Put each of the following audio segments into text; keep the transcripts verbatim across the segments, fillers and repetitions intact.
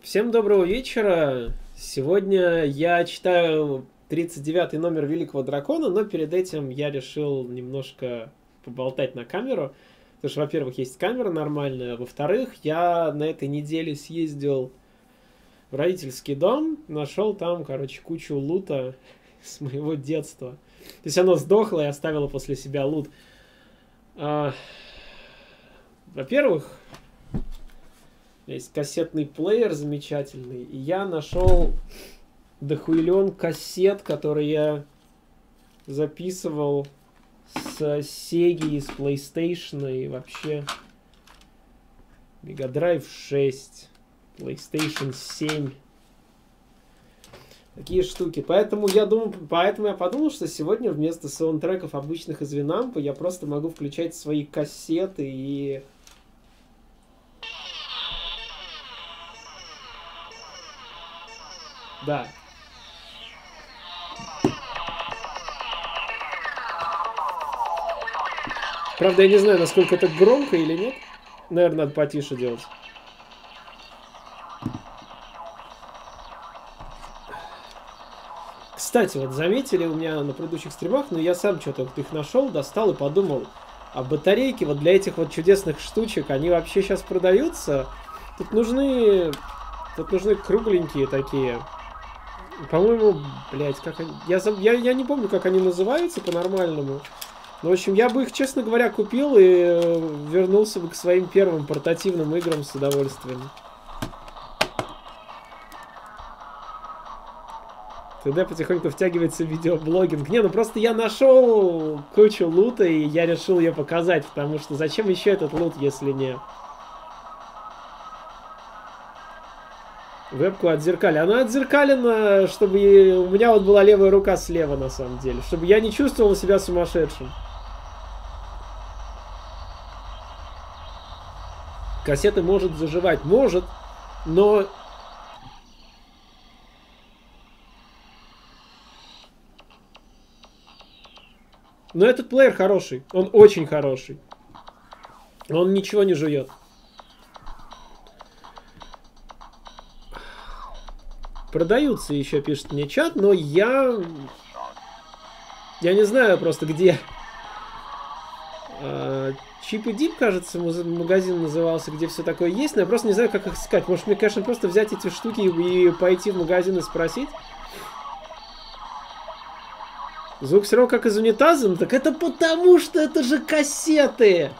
Всем доброго вечера. Сегодня я читаю тридцать девятый номер Великого Дракона, но перед этим я решил немножко поболтать на камеру. Потому что, во-первых, есть камера нормальная, во-вторых, я на этой неделе съездил в родительский дом, нашел там, короче, кучу лута с моего детства. То есть оно сдохло и оставило после себя лут. А, во-первых, есть кассетный плеер замечательный, и я нашел дохуиллион кассет, которые я записывал с Sega, с PlayStation и вообще Mega Drive шесть, PlayStation семь. Такие штуки. Поэтому я думаю, поэтому я подумал, что сегодня вместо саундтреков обычных из Винампа я просто могу включать свои кассеты и... Да. Правда, я не знаю, насколько это громко или нет. Наверное, надо потише делать. Кстати, вот заметили у меня на предыдущих стримах, но я сам что-то их нашел, достал и подумал, а батарейки вот для этих вот чудесных штучек, они вообще сейчас продаются? Тут нужны... Тут нужны кругленькие такие... По-моему, блядь, как они... Я, я, я не помню, как они называются по-нормальному. Но, в общем, я бы их, честно говоря, купил и вернулся бы к своим первым портативным играм с удовольствием. Тогда потихоньку втягивается видеоблогинг. Не, ну просто я нашел кучу лута, и я решил ее показать, потому что зачем еще этот лут, если не... Вебку отзеркали. Она отзеркалена, чтобы у меня вот была левая рука слева, на самом деле. Чтобы я не чувствовал себя сумасшедшим. Кассеты может заживать. Может, но... Но этот плеер хороший. Он очень хороший. Он ничего не жует. Продаются еще, пишет мне чат, но я... Я не знаю просто где... Чип и Дип, кажется, магазин назывался, где все такое есть, но я просто не знаю, как их искать. Может, мне, конечно, просто взять эти штуки и пойти в магазин и спросить? Звук все равно как из унитаза? Ну так это потому, что это же кассеты!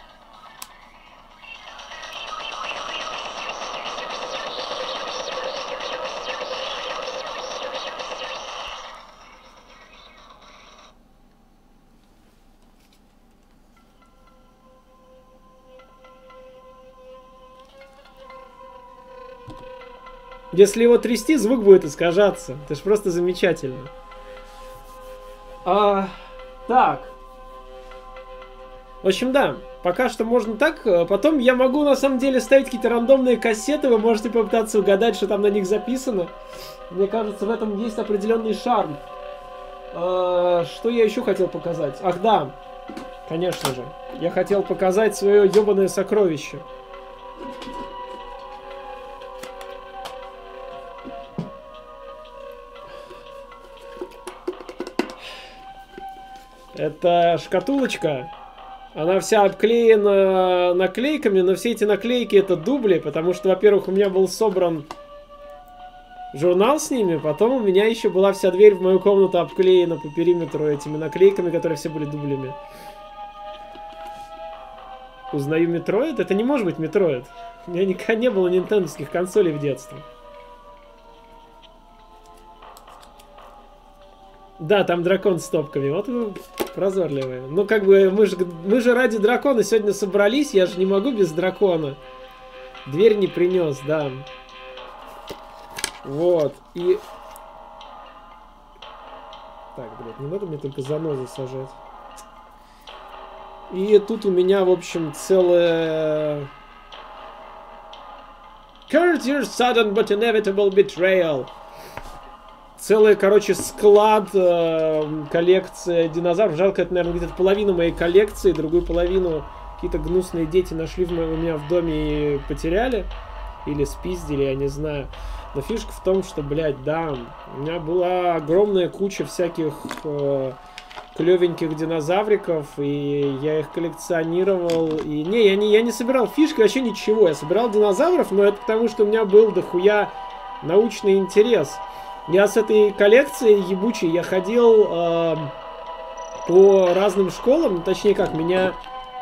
Если его трясти, звук будет искажаться. Это ж просто замечательно. А, так. В общем, да. Пока что можно так. Потом я могу, на самом деле, ставить какие-то рандомные кассеты. Вы можете попытаться угадать, что там на них записано. Мне кажется, в этом есть определенный шарм. А, что я еще хотел показать? Ах, да. Конечно же. Я хотел показать свое ебаное сокровище. Это шкатулочка. Она вся обклеена наклейками, но все эти наклейки это дубли, потому что, во-первых, у меня был собран журнал с ними, потом у меня еще была вся дверь в мою комнату обклеена по периметру этими наклейками, которые все были дублями. Узнаю Метроид? Это не может быть Метроид. У меня никогда не было нинтендовских консолей в детстве. Да, там дракон с топками. Вот вы прозорливые. Ну, как бы, мы же, мы же ради дракона сегодня собрались. Я же не могу без дракона. Дверь не принес, да. Вот. И... Так, блядь, не надо мне только занозы сажать. И тут у меня, в общем, целая... Courteous sudden but inevitable betrayal. Целый, короче, склад, э, коллекция динозавров. Жалко, это, наверное, где-то половину моей коллекции, другую половину какие-то гнусные дети нашли в, у меня в доме и потеряли. Или спиздили, я не знаю. Но фишка в том, что, блядь, да, у меня была огромная куча всяких э, клевеньких динозавриков, и я их коллекционировал. И не, я не, я не собирал фишки, вообще ничего. Я собирал динозавров, но это потому, что у меня был дохуя научный интерес. Я с этой коллекцией ебучей, я ходил э, по разным школам, точнее как, меня...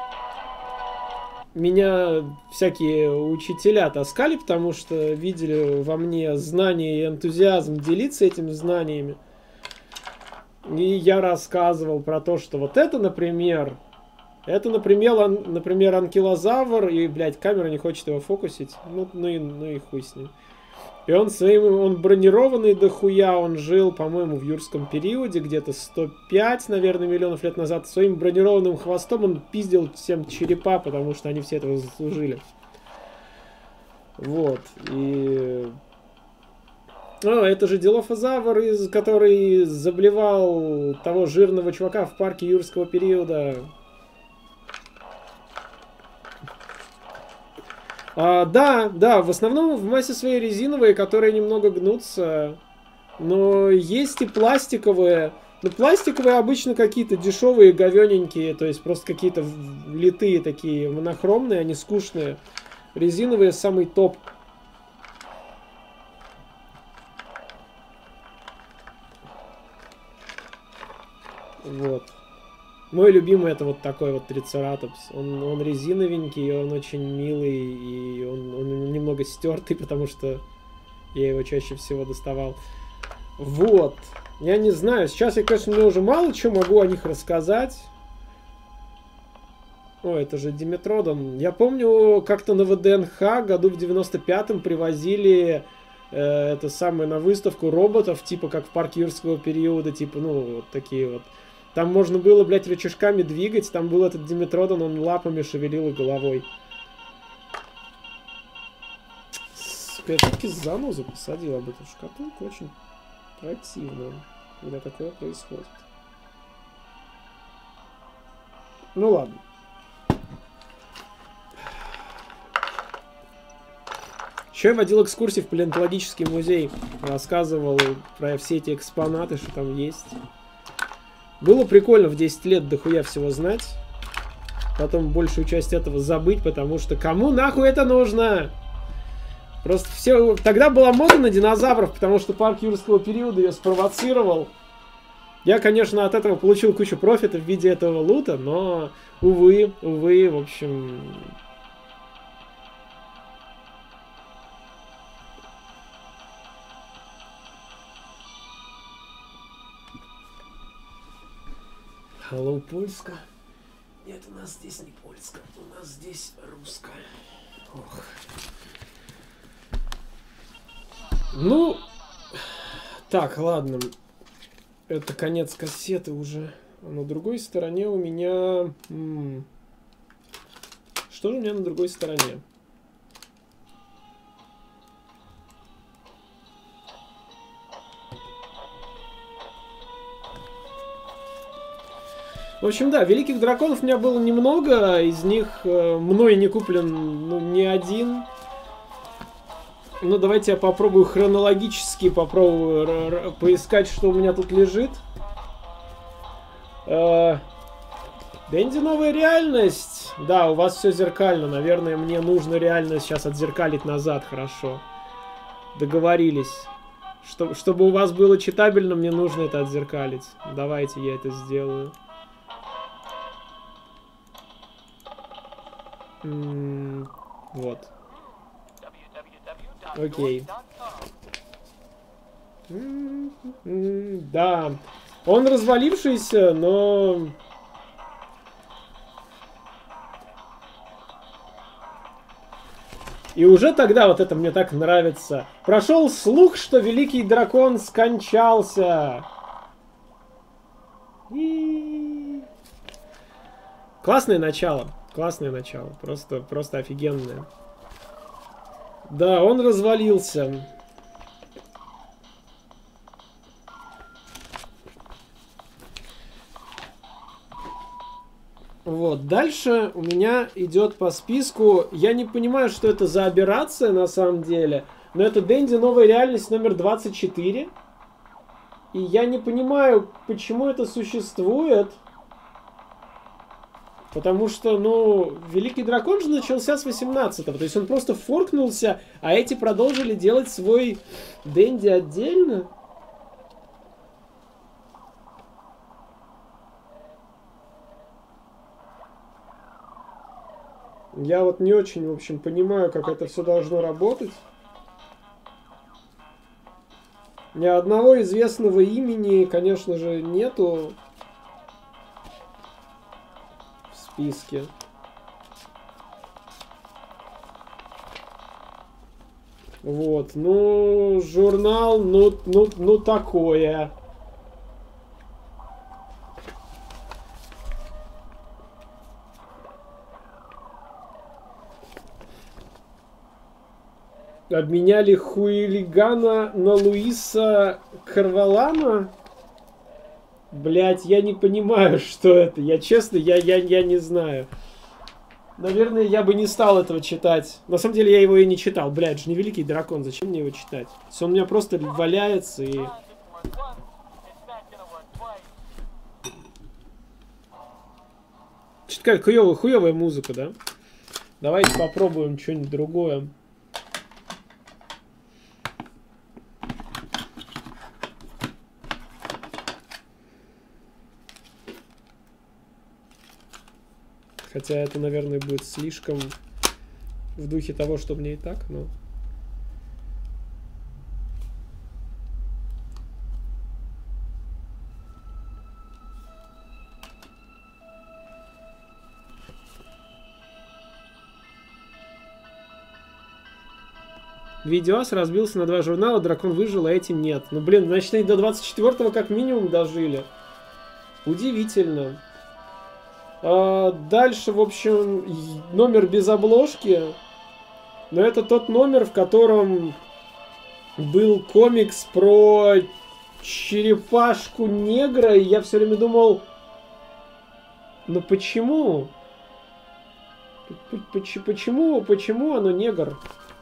Меня всякие учителя таскали, потому что видели во мне знания и энтузиазм делиться этими знаниями. И я рассказывал про то, что вот это, например, это, например, ан, например, анкилозавр, и, блядь, камера не хочет его фокусить. Ну, ну, и, ну и хуй с ним. И он своим, он бронированный дохуя, он жил, по-моему, в юрском периоде, где-то сто пять, наверное, миллионов лет назад. Своим бронированным хвостом он пиздил всем черепа, потому что они все этого заслужили. Вот. И... А, это же Дилофозавр, из, который заблевал того жирного чувака в парке юрского периода. А, да, да, в основном в массе своей резиновые, которые немного гнутся. Но есть и пластиковые. Но пластиковые обычно какие-то дешевые, говененькие, то есть просто какие-то литые такие, монохромные, они скучные. Резиновые самый топ. Вот. Мой любимый это вот такой вот трицератопс. Он, он резиновенький, он очень милый, и он, он немного стертый, потому что я его чаще всего доставал. Вот. Я не знаю, сейчас я, конечно, мне уже мало чего могу о них рассказать. О, это же Диметродон. Я помню, как-то на ВДНХ году в девяносто пятом привозили э, это самое на выставку роботов, типа как в парке юрского периода, типа, ну, вот такие вот. Там можно было, блядь, рычажками двигать, там был этот Диметродон, он лапами шевелил и головой. Сука, я все-таки занозу посадил об эту шкатулку, очень противно, когда такое происходит. Ну ладно. Еще я водил экскурсии в палеонтологический музей, рассказывал про все эти экспонаты, что там есть. Было прикольно в десять лет дохуя всего знать. Потом большую часть этого забыть, потому что кому нахуй это нужно? Просто все... Тогда была мода на динозавров, потому что парк юрского периода ее спровоцировал. Я, конечно, от этого получил кучу профита в виде этого лута, но, увы, увы, в общем... Hello, Польска. Нет, у нас здесь не польская, у нас здесь русская. Ох. Ну, так, ладно. Это конец кассеты уже. А на другой стороне у меня... М-м. Что же у меня на другой стороне? В общем, да, великих драконов у меня было немного, из них э, мной не куплен ну, ни один. Ну, давайте я попробую хронологически попробую поискать, что у меня тут лежит. Э, Дэнди новая реальность. Да, у вас все зеркально, наверное, мне нужно реально сейчас отзеркалить назад, хорошо. Договорились. Что, чтобы у вас было читабельно, мне нужно это отзеркалить. Давайте я это сделаю. М-м, вот. Окей. М-м-м, да. Он развалившийся, но... И уже тогда вот это мне так нравится. Прошел слух, что великий дракон скончался. И... Классное начало. Классное начало. Просто, просто офигенное. Да, он развалился. Вот. Вот, дальше у меня идет по списку, я не понимаю, что это за аберрация на самом деле, но это Dendy новая реальность номер двадцать четыре. И я не понимаю, почему это существует. Потому что, ну, Великий Дракон же начался с восемнадцатого. То есть он просто форкнулся, а эти продолжили делать свой Dendy отдельно. Я вот не очень, в общем, понимаю, как это все должно работать. Ни одного известного имени, конечно же, нету в списке. Вот, ну, журнал, ну, ну, ну такое. Обменяли Хуилигана на Луиса Карвалана? Блять, я не понимаю, что это. Я честно, я, я, я не знаю. Наверное, я бы не стал этого читать. На самом деле, я его и не читал. Блядь, же не Великий Дракон, зачем мне его читать? Все, он у меня просто валяется и... Что-то какая хуёвая, хуёвая музыка, да? Давайте попробуем что-нибудь другое. Хотя это, наверное, будет слишком в духе того, что мне и так, но... Видеоас разбился на два журнала, Дракон выжил, а эти нет. Ну, блин, значит, они до двадцать четвёртого как минимум дожили. Удивительно. А дальше, в общем, номер без обложки. Но это тот номер, в котором был комикс про черепашку-негра. И я все время думал, ну почему? Почему, почему оно негр?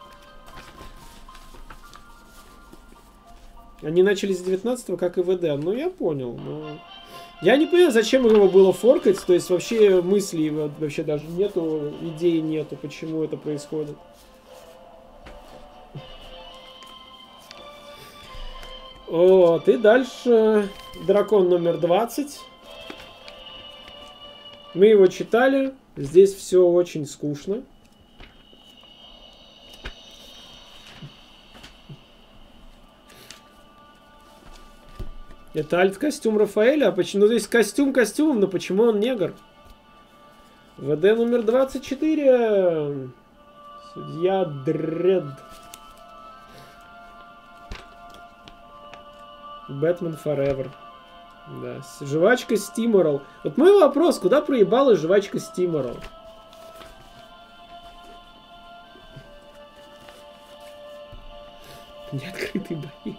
Они начали с девятнадцатого, как и ВД. Ну, я понял, но... Я не понимаю, зачем его было форкать. То есть, вообще мыслей вообще даже нету, идеи нету, почему это происходит. Вот, и дальше Дракон номер двадцать. Мы его читали. Здесь все очень скучно. Это альт-костюм Рафаэля? А почему? Ну, то есть костюм костюмом, но почему он негр? ВД номер двадцать четыре. Судья Дред. Бэтмен Forever. Да. Жвачка Стиморал. Вот мой вопрос, куда проебалась жвачка Стиморал? Неоткрытый боец.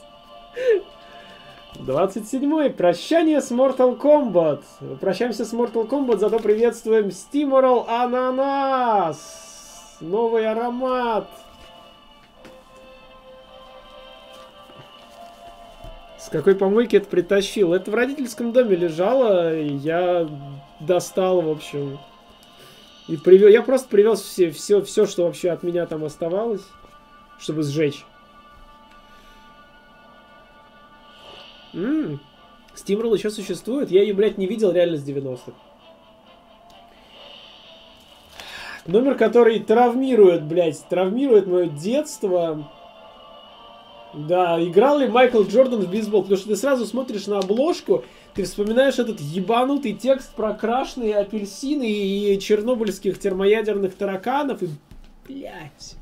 двадцать седьмой. Прощание с Mortal Kombat. Прощаемся с Mortal Kombat, зато приветствуем Steamroll Ананас. Новый аромат. С какой помойки это притащил? Это в родительском доме лежало, и я достал, в общем. И привез. Я просто привез все, все, все, что вообще от меня там оставалось, чтобы сжечь. Ммм, Steamroll еще существует? Я ее, блядь, не видел реально с девяностых. Номер, который травмирует, блядь, травмирует мое детство. Да, играл ли Майкл Джордан в бейсбол? Потому что ты сразу смотришь на обложку, ты вспоминаешь этот ебанутый текст про крашеные апельсины и чернобыльских термоядерных тараканов, и, блядь.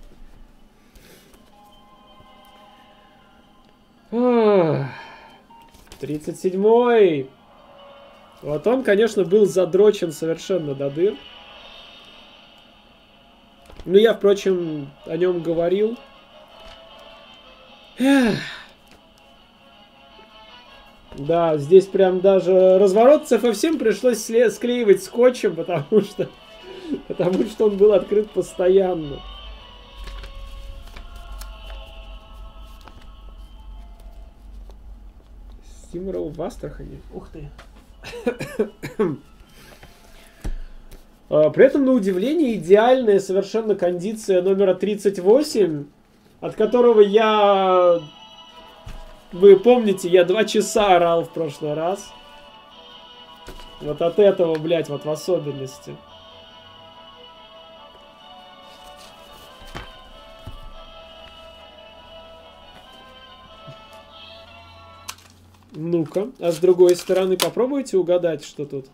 тридцать седьмой. Вот он, конечно, был задрочен совершенно до дыр. Ну, я, впрочем, о нем говорил. Эх. Да, здесь прям даже разворот си эф эф семь пришлось склеивать скотчем, потому что, потому что он был открыт постоянно. Steamroll в Астрахани. Ух ты. При этом, на удивление, идеальная совершенно кондиция номера тридцать восемь, от которого я... Вы помните, я два часа орал в прошлый раз. Вот от этого, блядь, вот в особенности. Ну-ка, а с другой стороны попробуйте угадать, что тут.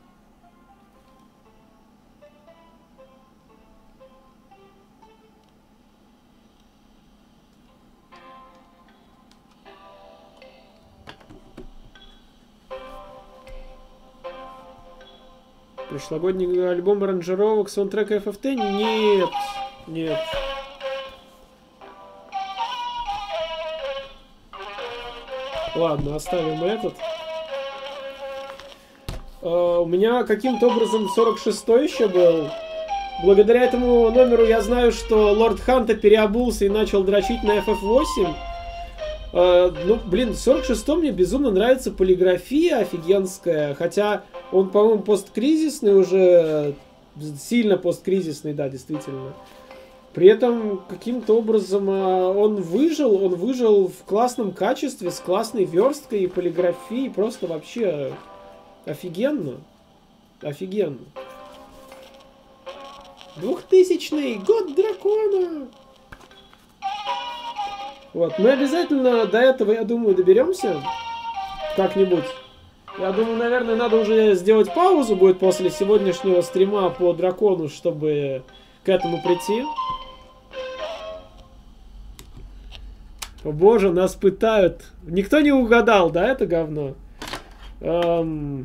Прошлогодний альбом аранжировок саундтрека эф эф ти? Нет, нет. Ладно, оставим этот. Uh, у меня каким-то образом сорок шестой еще был. Благодаря этому номеру я знаю, что Лорд Ханта переобулся и начал дрочить на эф эф восемь. Uh, ну, блин, в сорок шестом мне безумно нравится полиграфия офигенская. Хотя он, по-моему, посткризисный уже. Сильно посткризисный, да, действительно. При этом каким-то образом uh, он выжил. Он выжил в классном качестве, с классной версткой и полиграфией. Просто вообще... Офигенно. Офигенно. Двухтысячный год дракона. Вот. Мы обязательно до этого, я думаю, доберемся. Как-нибудь. Я думаю, наверное, надо уже сделать паузу будет после сегодняшнего стрима по дракону, чтобы к этому прийти. О боже, нас пытают. Никто не угадал, да, это говно? Эм...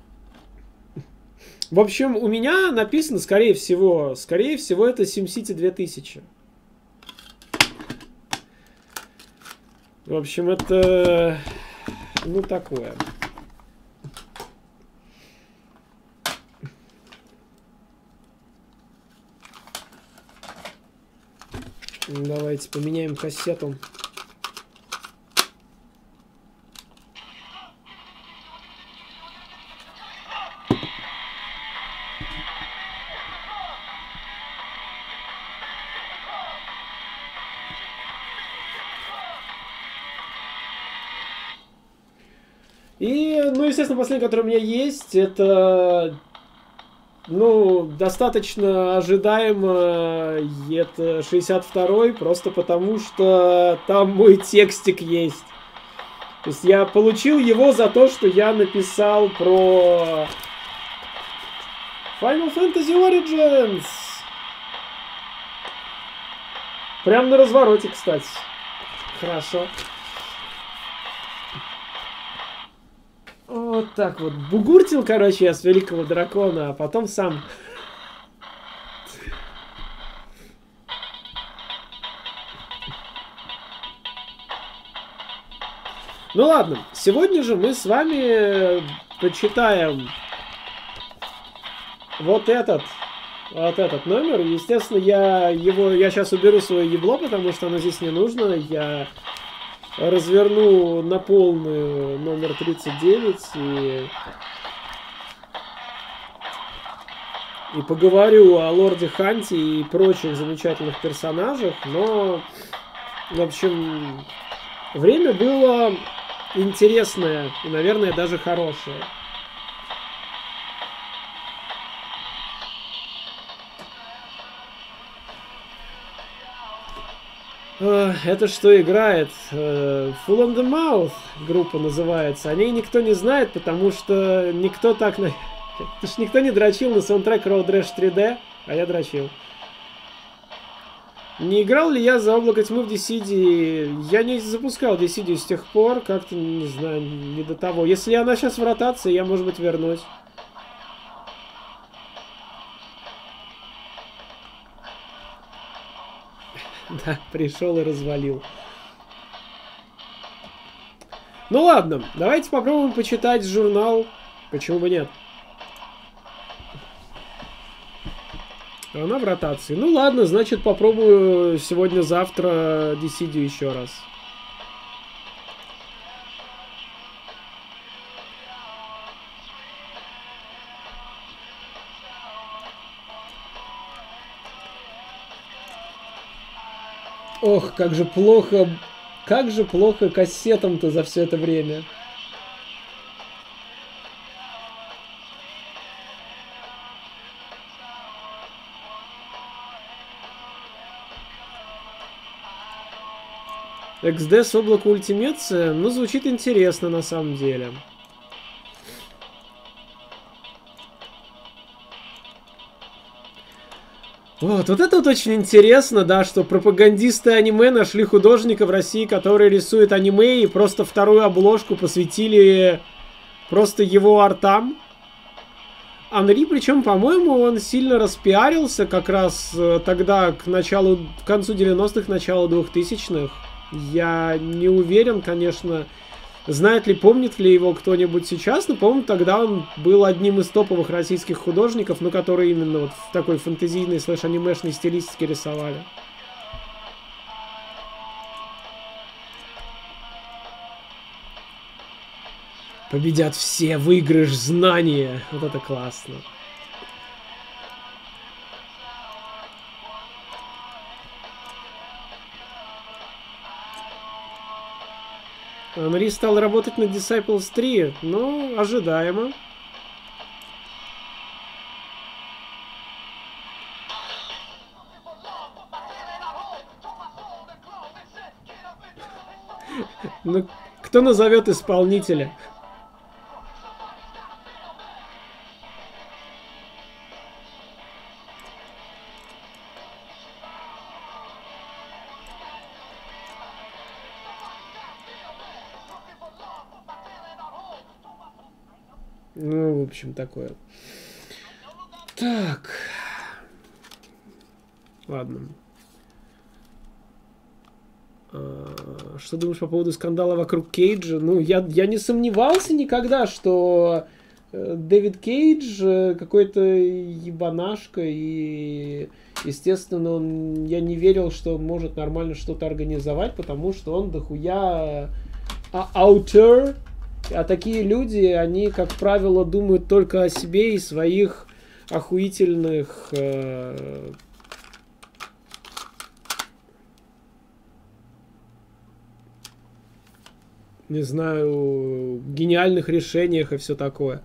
В общем, у меня написано, скорее всего, скорее всего, это SimCity две тысячи. В общем, это, ну, такое. Давайте поменяем кассету. И, ну, естественно, последний, который у меня есть, это, ну, достаточно ожидаемо, это шестьдесят второй, просто потому что там мой текстик есть. То есть я получил его за то, что я написал про Final Fantasy Origins. Прям на развороте, кстати. Хорошо. Вот так вот. Бугуртил, короче, я с Великого Дракона, а потом сам. Ну ладно, сегодня же мы с вами почитаем вот этот, вот этот номер. Естественно, я его, я сейчас уберу свое ебло, потому что оно здесь не нужно. Я разверну на полную номер тридцать девять и, и поговорю о Лорде Ханте и прочих замечательных персонажах. Но, в общем, время было интересное и, наверное, даже хорошее. Это что играет? Full on the Mouth группа называется. О ней никто не знает, потому что никто так... Потому что никто не дрочил на саундтрек Road Rash три дэ, а я дрочил. Не играл ли я за Облако Тьмы в Дисидии? Я не запускал Дисидию с тех пор, как-то, не знаю, не до того. Если она сейчас в ротации, я, может быть, вернусь. Да, пришел и развалил. Ну ладно, давайте попробуем почитать журнал. Почему бы нет? Она в ротации. Ну ладно, значит попробую сегодня-завтра Дисидию еще раз. Ох, как же плохо, как же плохо кассетам-то за все это время. икс ди с облака ультимеция, ну, звучит интересно на самом деле. Вот, вот это вот очень интересно, да, что пропагандисты аниме нашли художника в России, который рисует аниме, и просто вторую обложку посвятили просто его артам. Анри, причем, по-моему, он сильно распиарился как раз тогда, к началу, к концу девяностых, началу двухтысячных. Я не уверен, конечно, знает ли, помнит ли его кто-нибудь сейчас, но, по-моему, тогда он был одним из топовых российских художников, ну, которые именно вот в такой фэнтезийной слэш-анимешной стилистике рисовали. Победят все, выигрыш знания. Вот это классно. Анри стал работать над Disciples три, ну, ожидаемо. Ну, кто назовет исполнителя? Ну, в общем, такое. Так. Ладно. А, что думаешь по поводу скандала вокруг Кейджа? Ну, я, я не сомневался никогда, что Дэвид Кейдж какой-то ебанашка, и, естественно, он, я не верил, что он может нормально что-то организовать, потому что он дохуя а, аутер. А такие люди, они, как правило, думают только о себе и своих охуительных э, не знаю, гениальных решениях и все такое.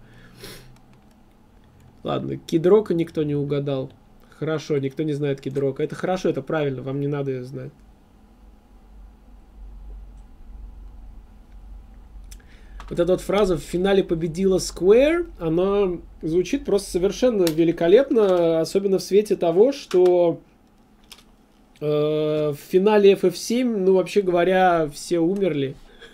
Ладно, Кид Рока никто не угадал. Хорошо, никто не знает Кид Рока. Это хорошо, это правильно, вам не надо ее знать. Вот эта вот фраза «в финале победила Square», она звучит просто совершенно великолепно, особенно в свете того, что э, в финале эф эф семь, ну, вообще говоря, все умерли.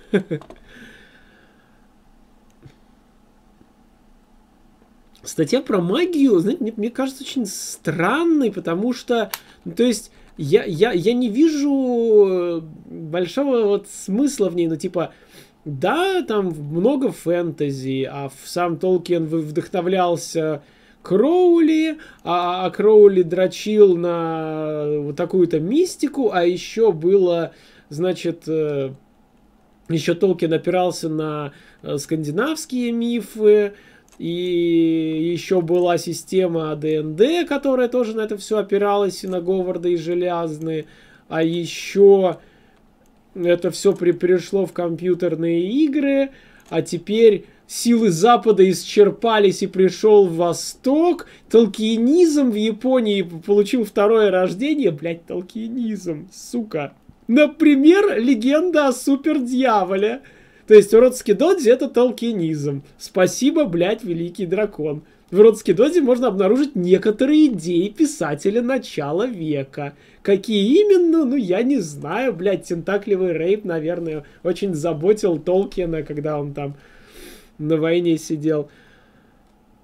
Статья про магию, знаете, мне, мне кажется, очень странной, потому что, ну, то есть, я, я, я не вижу большого вот смысла в ней, ну, типа... Да, там много фэнтези, а сам Толкин вдохновлялся Кроули, а, а Кроули дрочил на вот такую-то мистику, а еще было, значит, еще Толкин опирался на скандинавские мифы, и еще была система а дэ эн дэ, которая тоже на это все опиралась, и на Говарда и Железные, а еще... Это все при, перешло в компьютерные игры, а теперь силы Запада исчерпались и пришел Восток. Толкиенизм в Японии получил второе рождение. Блять, толкиенизм, сука. Например, легенда о супердьяволе. То есть в Роцкидоде это толкиенизм. Спасибо, блять, великий дракон. В Роцкидоде можно обнаружить некоторые идеи писателя начала века. Какие именно, ну я не знаю, блядь, тентакливый рейп, наверное, очень заботил Толкина, когда он там на войне сидел.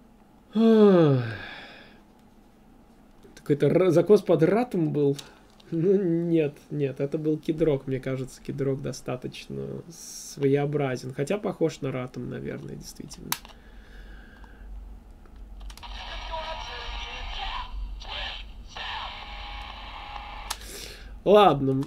Какой-то закос под ратом был. Ну, нет, нет, это был Кидрок, мне кажется, Кидрок достаточно своеобразен. Хотя похож на Ратум, наверное, действительно. Ладно.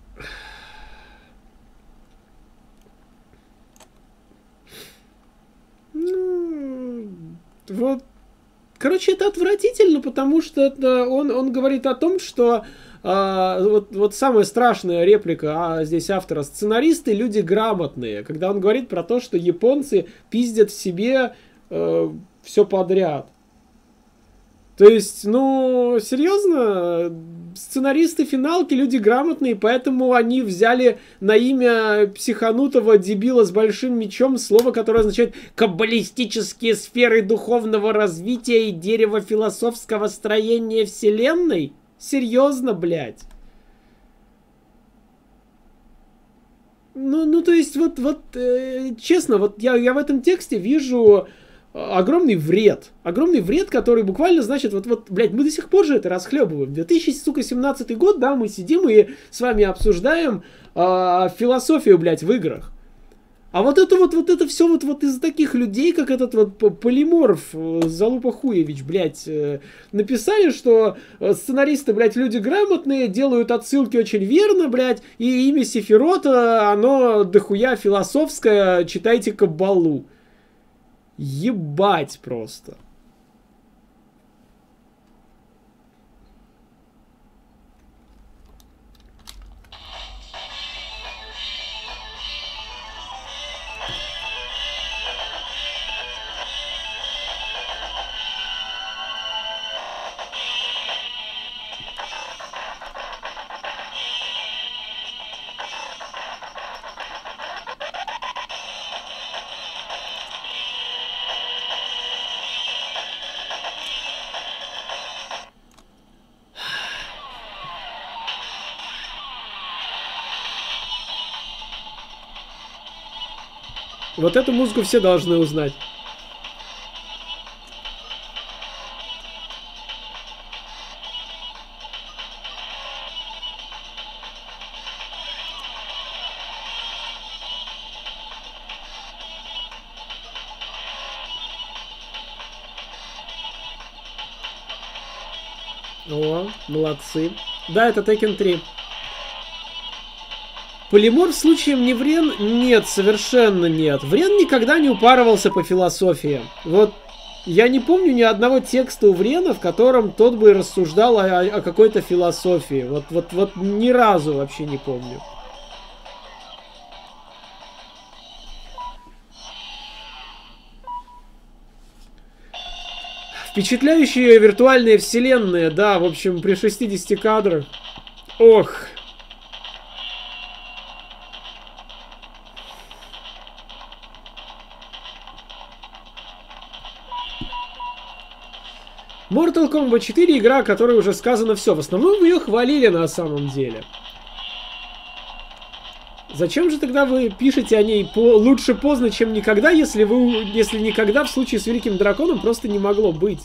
Ну, вот. Короче, это отвратительно, потому что это он, он говорит о том, что а, вот, вот самая страшная реплика а, здесь автора: сценаристы люди грамотные, когда он говорит про то, что японцы пиздят в себе э, все подряд. То есть, ну, серьезно, сценаристы финалки люди грамотные, поэтому они взяли на имя психанутого дебила с большим мечом слово, которое означает «каббалистические сферы духовного развития и дерево философского строения вселенной». Серьезно, блядь. Ну, ну, то есть, вот, вот, э, честно, вот я, я в этом тексте вижу огромный вред. Огромный вред, который буквально значит, вот, вот, блядь, мы до сих пор же это расхлебываем. две тысячи семнадцатый год, да, мы сидим и с вами обсуждаем э, философию, блядь, в играх. А вот это вот, вот это все вот, вот из таких людей, как этот вот Полиморф Залупа Хуевич, блядь, э, написали, что сценаристы, блядь, люди грамотные, делают отсылки очень верно, блядь, и имя Сефирота, оно дохуя философское, читайте Каббалу. Ебать просто. Вот эту музыку все должны узнать. О, молодцы. Да, это Tekken три. Полиморф случаем не Врен? Нет, совершенно нет. Врен никогда не упарывался по философии. Вот я не помню ни одного текста у Врена, в котором тот бы рассуждал о, о какой-то философии. Вот, вот, вот ни разу вообще не помню. Впечатляющие виртуальные вселенные, да, в общем, при шестидесяти кадрах. Ох. Mortal Kombat четыре игра, о которой уже сказано все. В основном вы ее хвалили на самом деле. Зачем же тогда вы пишете о ней по... лучше поздно, чем никогда, если вы, если никогда в случае с Великим Драконом просто не могло быть?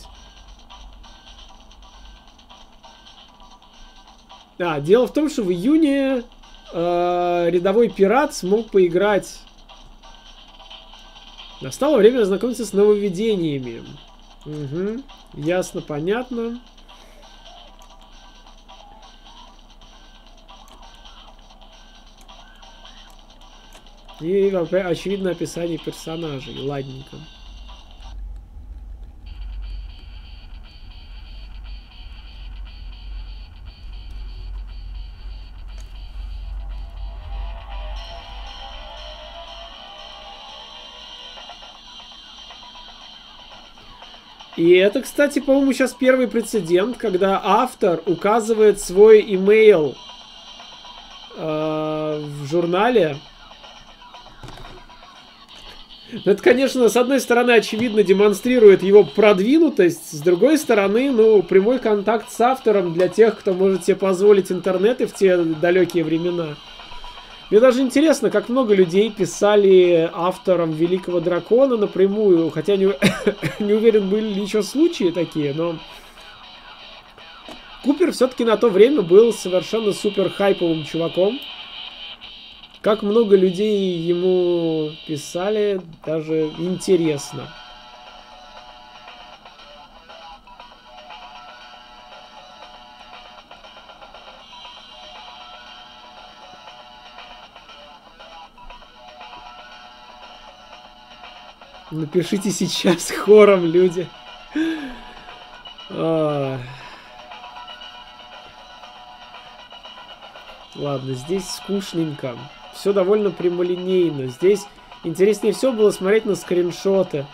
А, дело в том, что в июне э, рядовой пират смог поиграть. Настало время ознакомиться с нововведениями. Угу. Ясно, понятно. И очевидно описание персонажей. Ладненько. И это, кстати, по-моему, сейчас первый прецедент, когда автор указывает свой имейл э, в журнале. Это, конечно, с одной стороны, очевидно, демонстрирует его продвинутость, с другой стороны, ну, прямой контакт с автором для тех, кто может себе позволить интернеты в те далекие времена. Мне даже интересно, как много людей писали авторам Великого Дракона напрямую, хотя не, не уверен, были ли еще случаи такие, но Купер все-таки на то время был совершенно супер хайповым чуваком. Как много людей ему писали, даже интересно. Напишите сейчас хором, люди. А... Ладно, здесь скучненько. Все довольно прямолинейно. Здесь интереснее всего было смотреть на скриншоты.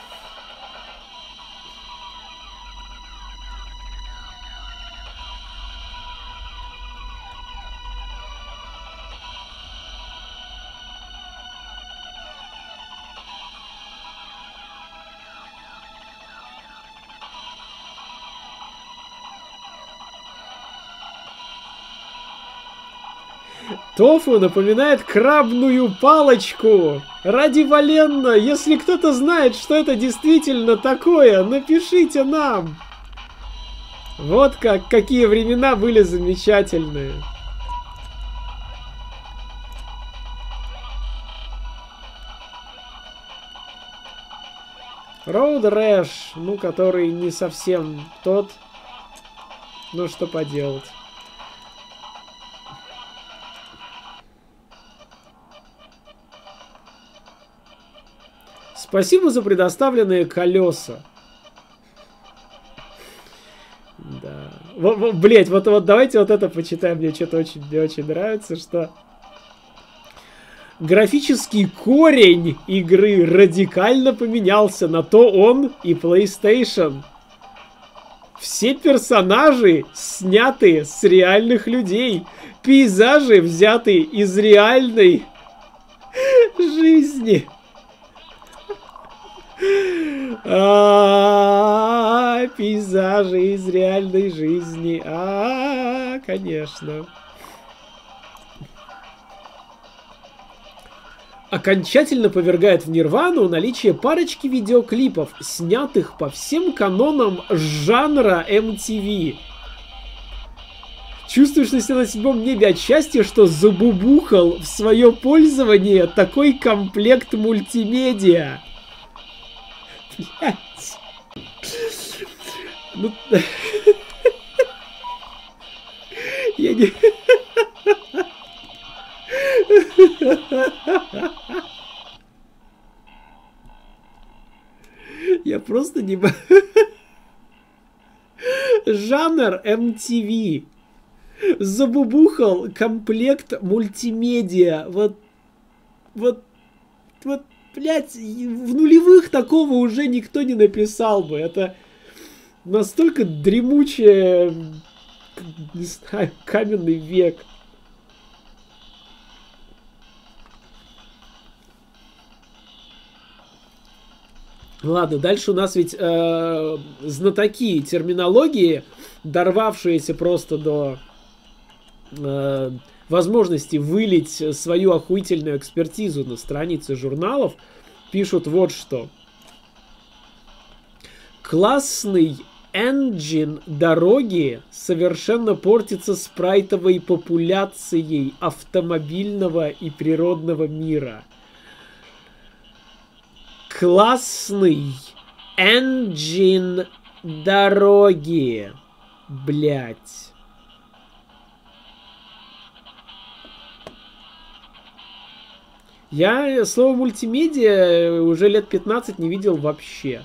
Тофу напоминает крабную палочку. Ради Валенно, если кто-то знает, что это действительно такое, напишите нам. Вот как, какие времена были замечательные. Road Rash, ну, который не совсем тот. Ну, что поделать. Спасибо за предоставленные колеса. Да. Вот, вот, блять, вот, вот давайте вот это почитаем. Мне что-то очень, мне очень нравится, что графический корень игры радикально поменялся. На то он и PlayStation. Все персонажи сняты с реальных людей. Пейзажи взяты из реальной жизни. А, пейзажи из реальной жизни. А, конечно. Окончательно повергает в нирвану наличие парочки видеоклипов, снятых по всем канонам жанра эм ти ви. Чувствуешь на себя на седьмом небе от счастья, что забубухал в свое пользование такой комплект мультимедиа. Блять. Ну... Я не... Я просто не... Жанр эм ти ви. Забубухал комплект мультимедиа. Вот... Вот... Вот... Блять, в нулевых такого уже никто не написал бы. Это настолько дремучее, не знаю, каменный век. Ладно, дальше у нас ведь э, знатоки терминологии, дорвавшиеся просто до э, возможности вылить свою охуительную экспертизу на страницы журналов, пишут вот что. Классный engine дороги совершенно портится спрайтовой популяцией автомобильного и природного мира. Классный engine дороги. Блять. Я слово мультимедиа уже лет пятнадцать не видел вообще.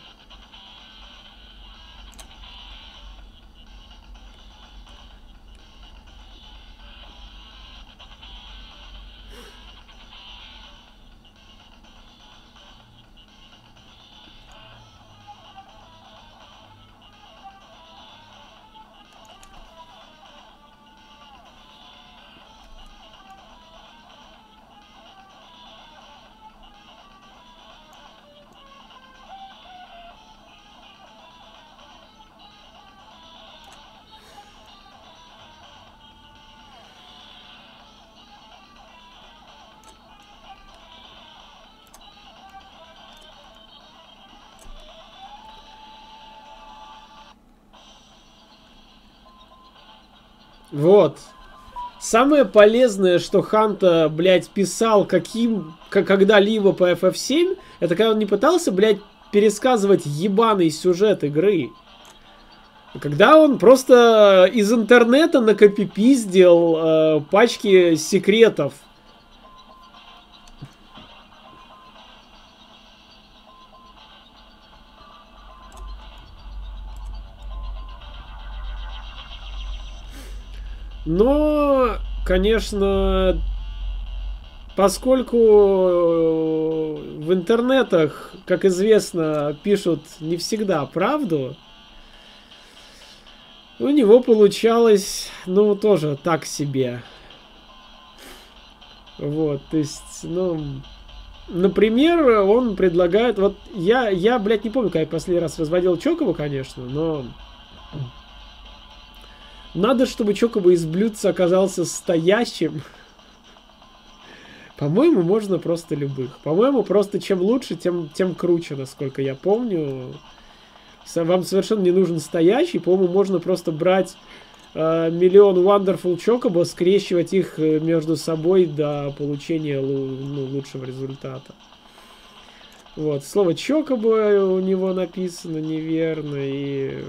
Вот. Самое полезное, что Ханта, блядь, писал каким, когда-либо по эф эф семь, это когда он не пытался, блядь, пересказывать ебаный сюжет игры. Когда он просто из интернета накопипиздил э, пачки секретов. Но, конечно, поскольку в интернетах, как известно, пишут не всегда правду, у него получалось, ну, тоже так себе. Вот, то есть, ну... Например, он предлагает... Вот я, я, блядь, не помню, когда я последний раз разводил Чокоба, конечно, но... Надо, чтобы Чокоба из блюдца оказался стоящим. По-моему, можно просто любых. По-моему, просто чем лучше, тем, тем круче, насколько я помню. Вам совершенно не нужен стоящий. По-моему, можно просто брать э, миллион Wonderful Chocobo, скрещивать их между собой до получения ну, лучшего результата. Вот. Слово Chocobo у него написано неверно. И...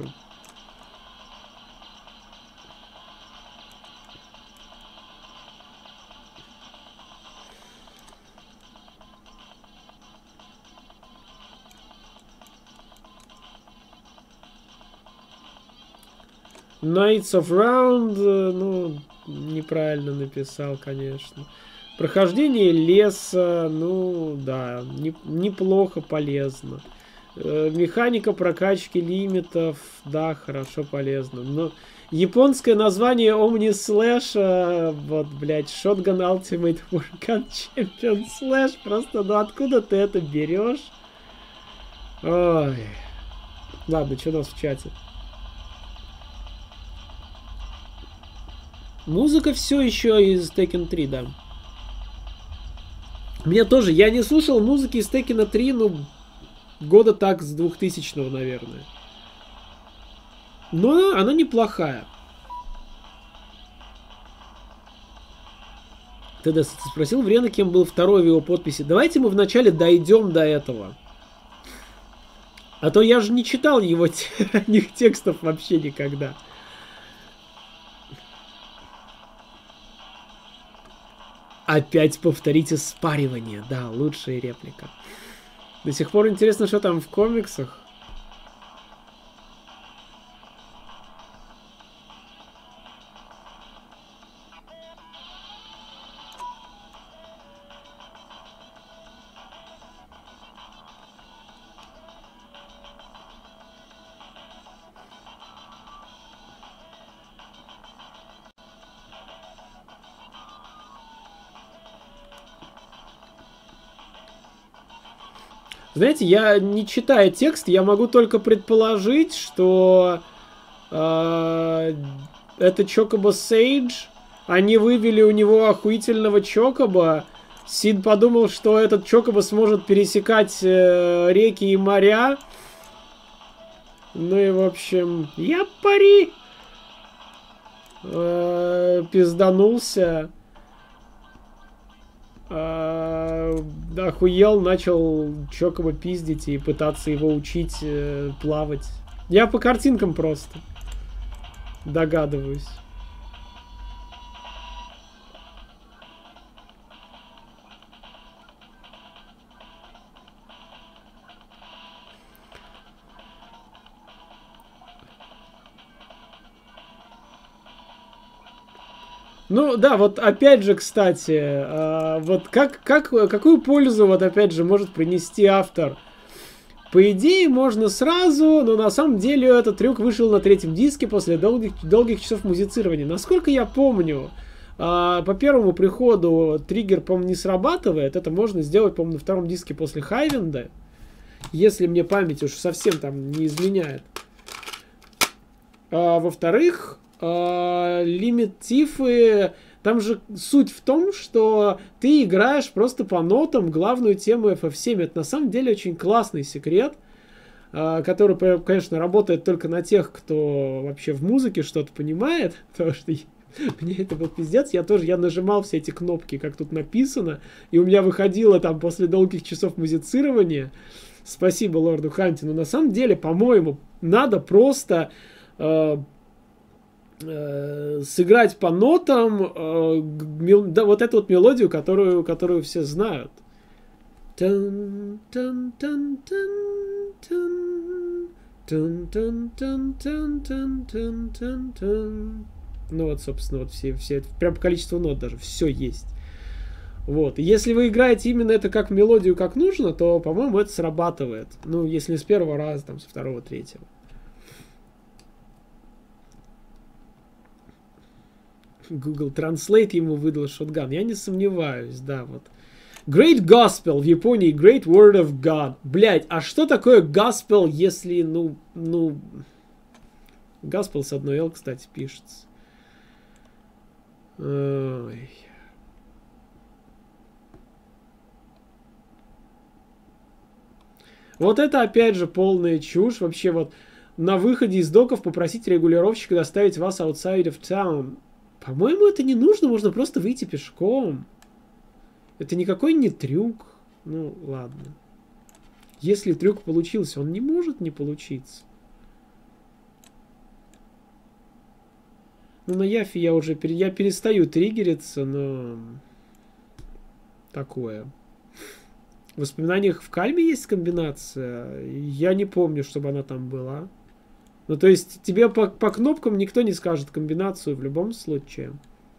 Knights of Round, ну, неправильно написал, конечно. Прохождение леса, ну, да, не, неплохо, полезно. Э, механика прокачки лимитов, да, хорошо, полезно. Но японское название Omni Slash, вот, блядь, Shotgun Ultimate Wargun Champion Slash, просто, ну, откуда ты это берешь? Ой. Ладно, что у нас в чате? Музыка все еще из Tekken три, да. Мне тоже, я не слушал музыки из Tekken три, ну, года так с двухтысячного, наверное. Но она неплохая. Тогда спросил Врена, кем был второй в его подписи. Давайте мы вначале дойдем до этого. А то я же не читал его ранних текстов вообще никогда. Опять повторите спаривание. Да, лучшая реплика. До сих пор интересно, что там в комиксах. Знаете, я не читая текст, я могу только предположить, что э, это Chocobo Sage. Они вывели у него охуительного Чокоба. Сид подумал, что этот Чокоба сможет пересекать э, реки и моря. Ну и, в общем, я пари. Э, пизданулся. Uh, охуел, начал Чокоба пиздить и пытаться его учить э, плавать. Я по картинкам просто догадываюсь. Ну, да, вот опять же, кстати, э, вот как, как, какую пользу, вот опять же, может принести автор? По идее, можно сразу, но на самом деле этот трюк вышел на третьем диске после долгих, долгих часов музицирования. Насколько я помню, э, по первому приходу триггер, по-моему, не срабатывает. Это можно сделать, по-моему, на втором диске после Хайвенда. Если мне память уж совсем там не изменяет. А, во-вторых... Лимит Тифы, там же суть в том, что ты играешь просто по нотам главную тему эф эф семь. Это на самом деле очень классный секрет, который, конечно, работает только на тех, кто вообще в музыке что-то понимает, потому что Мне это был пиздец. Я тоже, я нажимал все эти кнопки, как тут написано, и у меня выходило там после долгих часов музицирования. Спасибо лорду Ханти. Но на самом деле, по-моему, надо просто э, э, сыграть по нотам э, мел, да, вот эту вот мелодию, которую, которую все знают. Тан, тан, тан, тан, тан, тан, тан, тан, тан, тан, тан, тан, тан. Ну вот, собственно, вот все, все, прям количество нот даже, все есть. Вот, и если вы играете именно это как мелодию, как нужно, то, по-моему, это срабатывает. Ну, если с первого раза, там, со второго, третьего. Google Translate ему выдал шотган. Я не сомневаюсь, да, вот. Great Gospel в Японии, Great Word of God. Блять, а что такое Gospel, если, ну, ну... Gospel с одной L, кстати, пишется. Ой. Вот это, опять же, полная чушь. Вообще, вот, на выходе из доков попросить регулировщика доставить вас outside of town. По-моему, это не нужно, можно просто выйти пешком. Это никакой не трюк. Ну, ладно. Если трюк получился, он не может не получиться. Ну, на Яфе я уже я перестаю триггериться, но такое. В воспоминаниях в Кальме есть комбинация. Я не помню, чтобы она там была. Ну, то есть, тебе по, по кнопкам никто не скажет комбинацию в любом случае.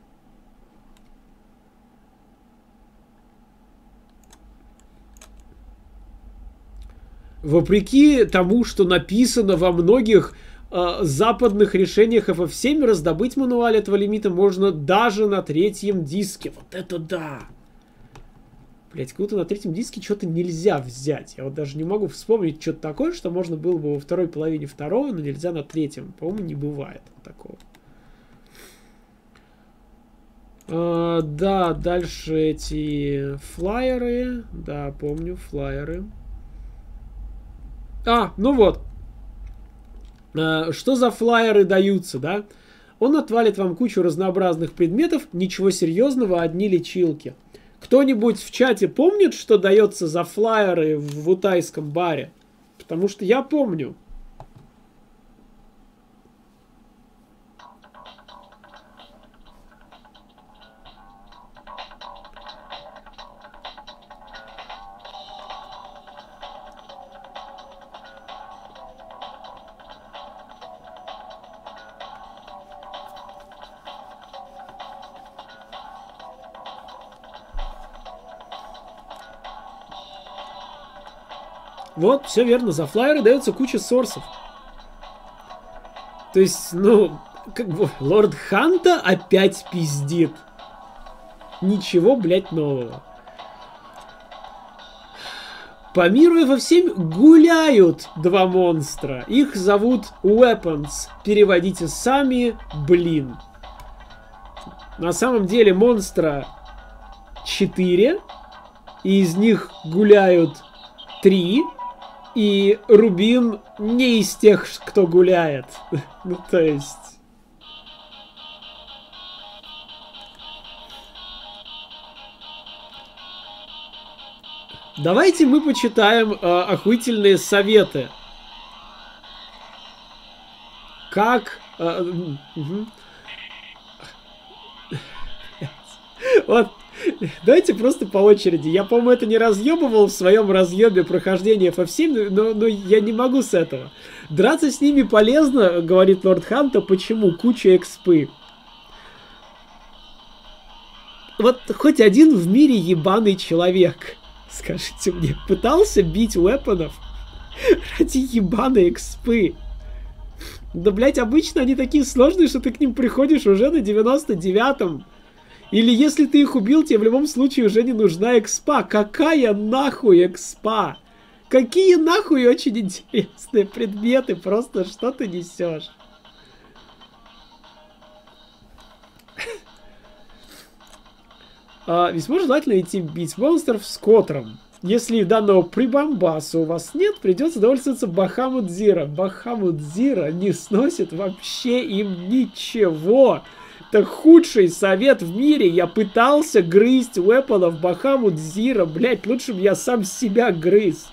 Вопреки тому, что написано во многих э, западных решениях эф эф семь, раздобыть мануал этого лимита можно даже на третьем диске. Вот это да! Блять, как будто на третьем диске что-то нельзя взять. Я вот даже не могу вспомнить что-то такое, что можно было бы во второй половине второго, но нельзя на третьем. По-моему, не бывает такого. А, да, дальше эти флайеры. Да, помню, флайеры. А, ну вот. А, что за флайеры даются, да? Он отвалит вам кучу разнообразных предметов, ничего серьезного, одни лечилки. Кто-нибудь в чате помнит, что дается за флайеры в, в утайском баре? Потому что я помню. Вот, все верно, за флайеры дается куча сорсов. То есть, ну, как бы, Лорд Ханта опять пиздит. Ничего, блядь, нового. По миру эф эф семь гуляют два монстра. Их зовут Weapons. Переводите сами, блин. На самом деле монстра четыре. И из них гуляют три. И Рубин не из тех, кто гуляет. Ну, то есть... Давайте мы почитаем э, охуительные советы. Как... Э, угу. Вот... Давайте просто по очереди. Я, по-моему, это не разъебывал в своем разъебе прохождения эф эф семь, но, но я не могу с этого. Драться с ними полезно, говорит Лорд Ханта. Почему? Куча экспы. Вот хоть один в мире ебаный человек, скажите мне, пытался бить Уэпонов ради ебаной экспы? Да, блять, обычно они такие сложные, что ты к ним приходишь уже на девяносто девятом. Или если ты их убил, тебе в любом случае уже не нужна экспа. Какая нахуй экспа? Какие нахуй очень интересные предметы. Просто что ты несешь? А, весьма желательно идти бить монстров с Котором. Если данного прибамбаса у вас нет, придется довольствоваться Бахамут-Зира. Бахамут-Зира не сносит вообще им ничего. Это худший совет в мире. Я пытался грызть вепонов Бахамут Зира. Блять, лучше бы я сам себя грыз.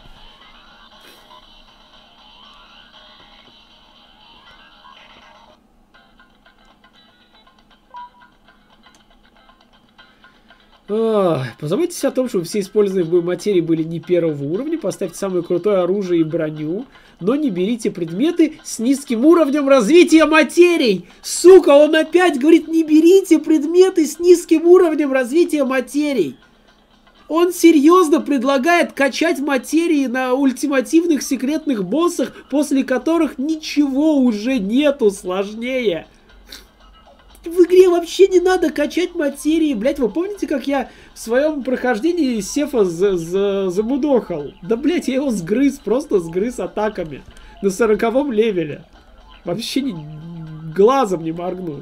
Ох, позаботьтесь о том, чтобы все используемые в бою материи были не первого уровня. Поставьте самое крутое оружие и броню. Но не берите предметы с низким уровнем развития материй. Сука, он опять говорит, не берите предметы с низким уровнем развития материй. Он серьезно предлагает качать материи на ультимативных секретных боссах, после которых ничего уже нету сложнее. В игре вообще не надо качать материи. Блять, вы помните, как я в своем прохождении Сефа замудохал? Да, блять, я его сгрыз, просто сгрыз атаками. На сороковом левеле. Вообще не, глазом не моргнул.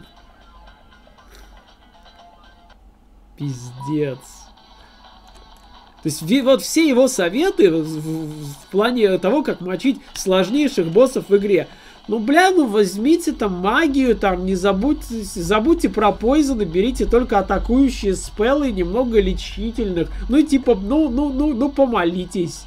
Пиздец. То есть вот все его советы в, в, в плане того, как мочить сложнейших боссов в игре. Ну, бля, ну возьмите там магию, там, не забудьте, забудьте про пойзоны, берите только атакующие спеллы, немного лечительных. Ну, и типа, ну, ну, ну, ну, помолитесь.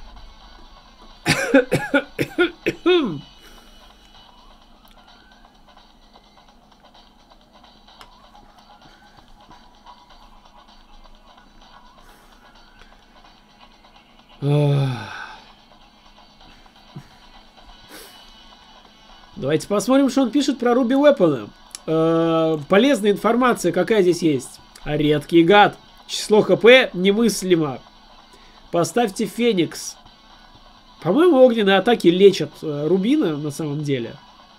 Давайте посмотрим, что он пишет про Руби Уэпона. Э, полезная информация какая здесь есть. Редкий гад. Число хп немыслимо. Поставьте Феникс. По-моему, огненные атаки лечат э, Рубина на самом деле.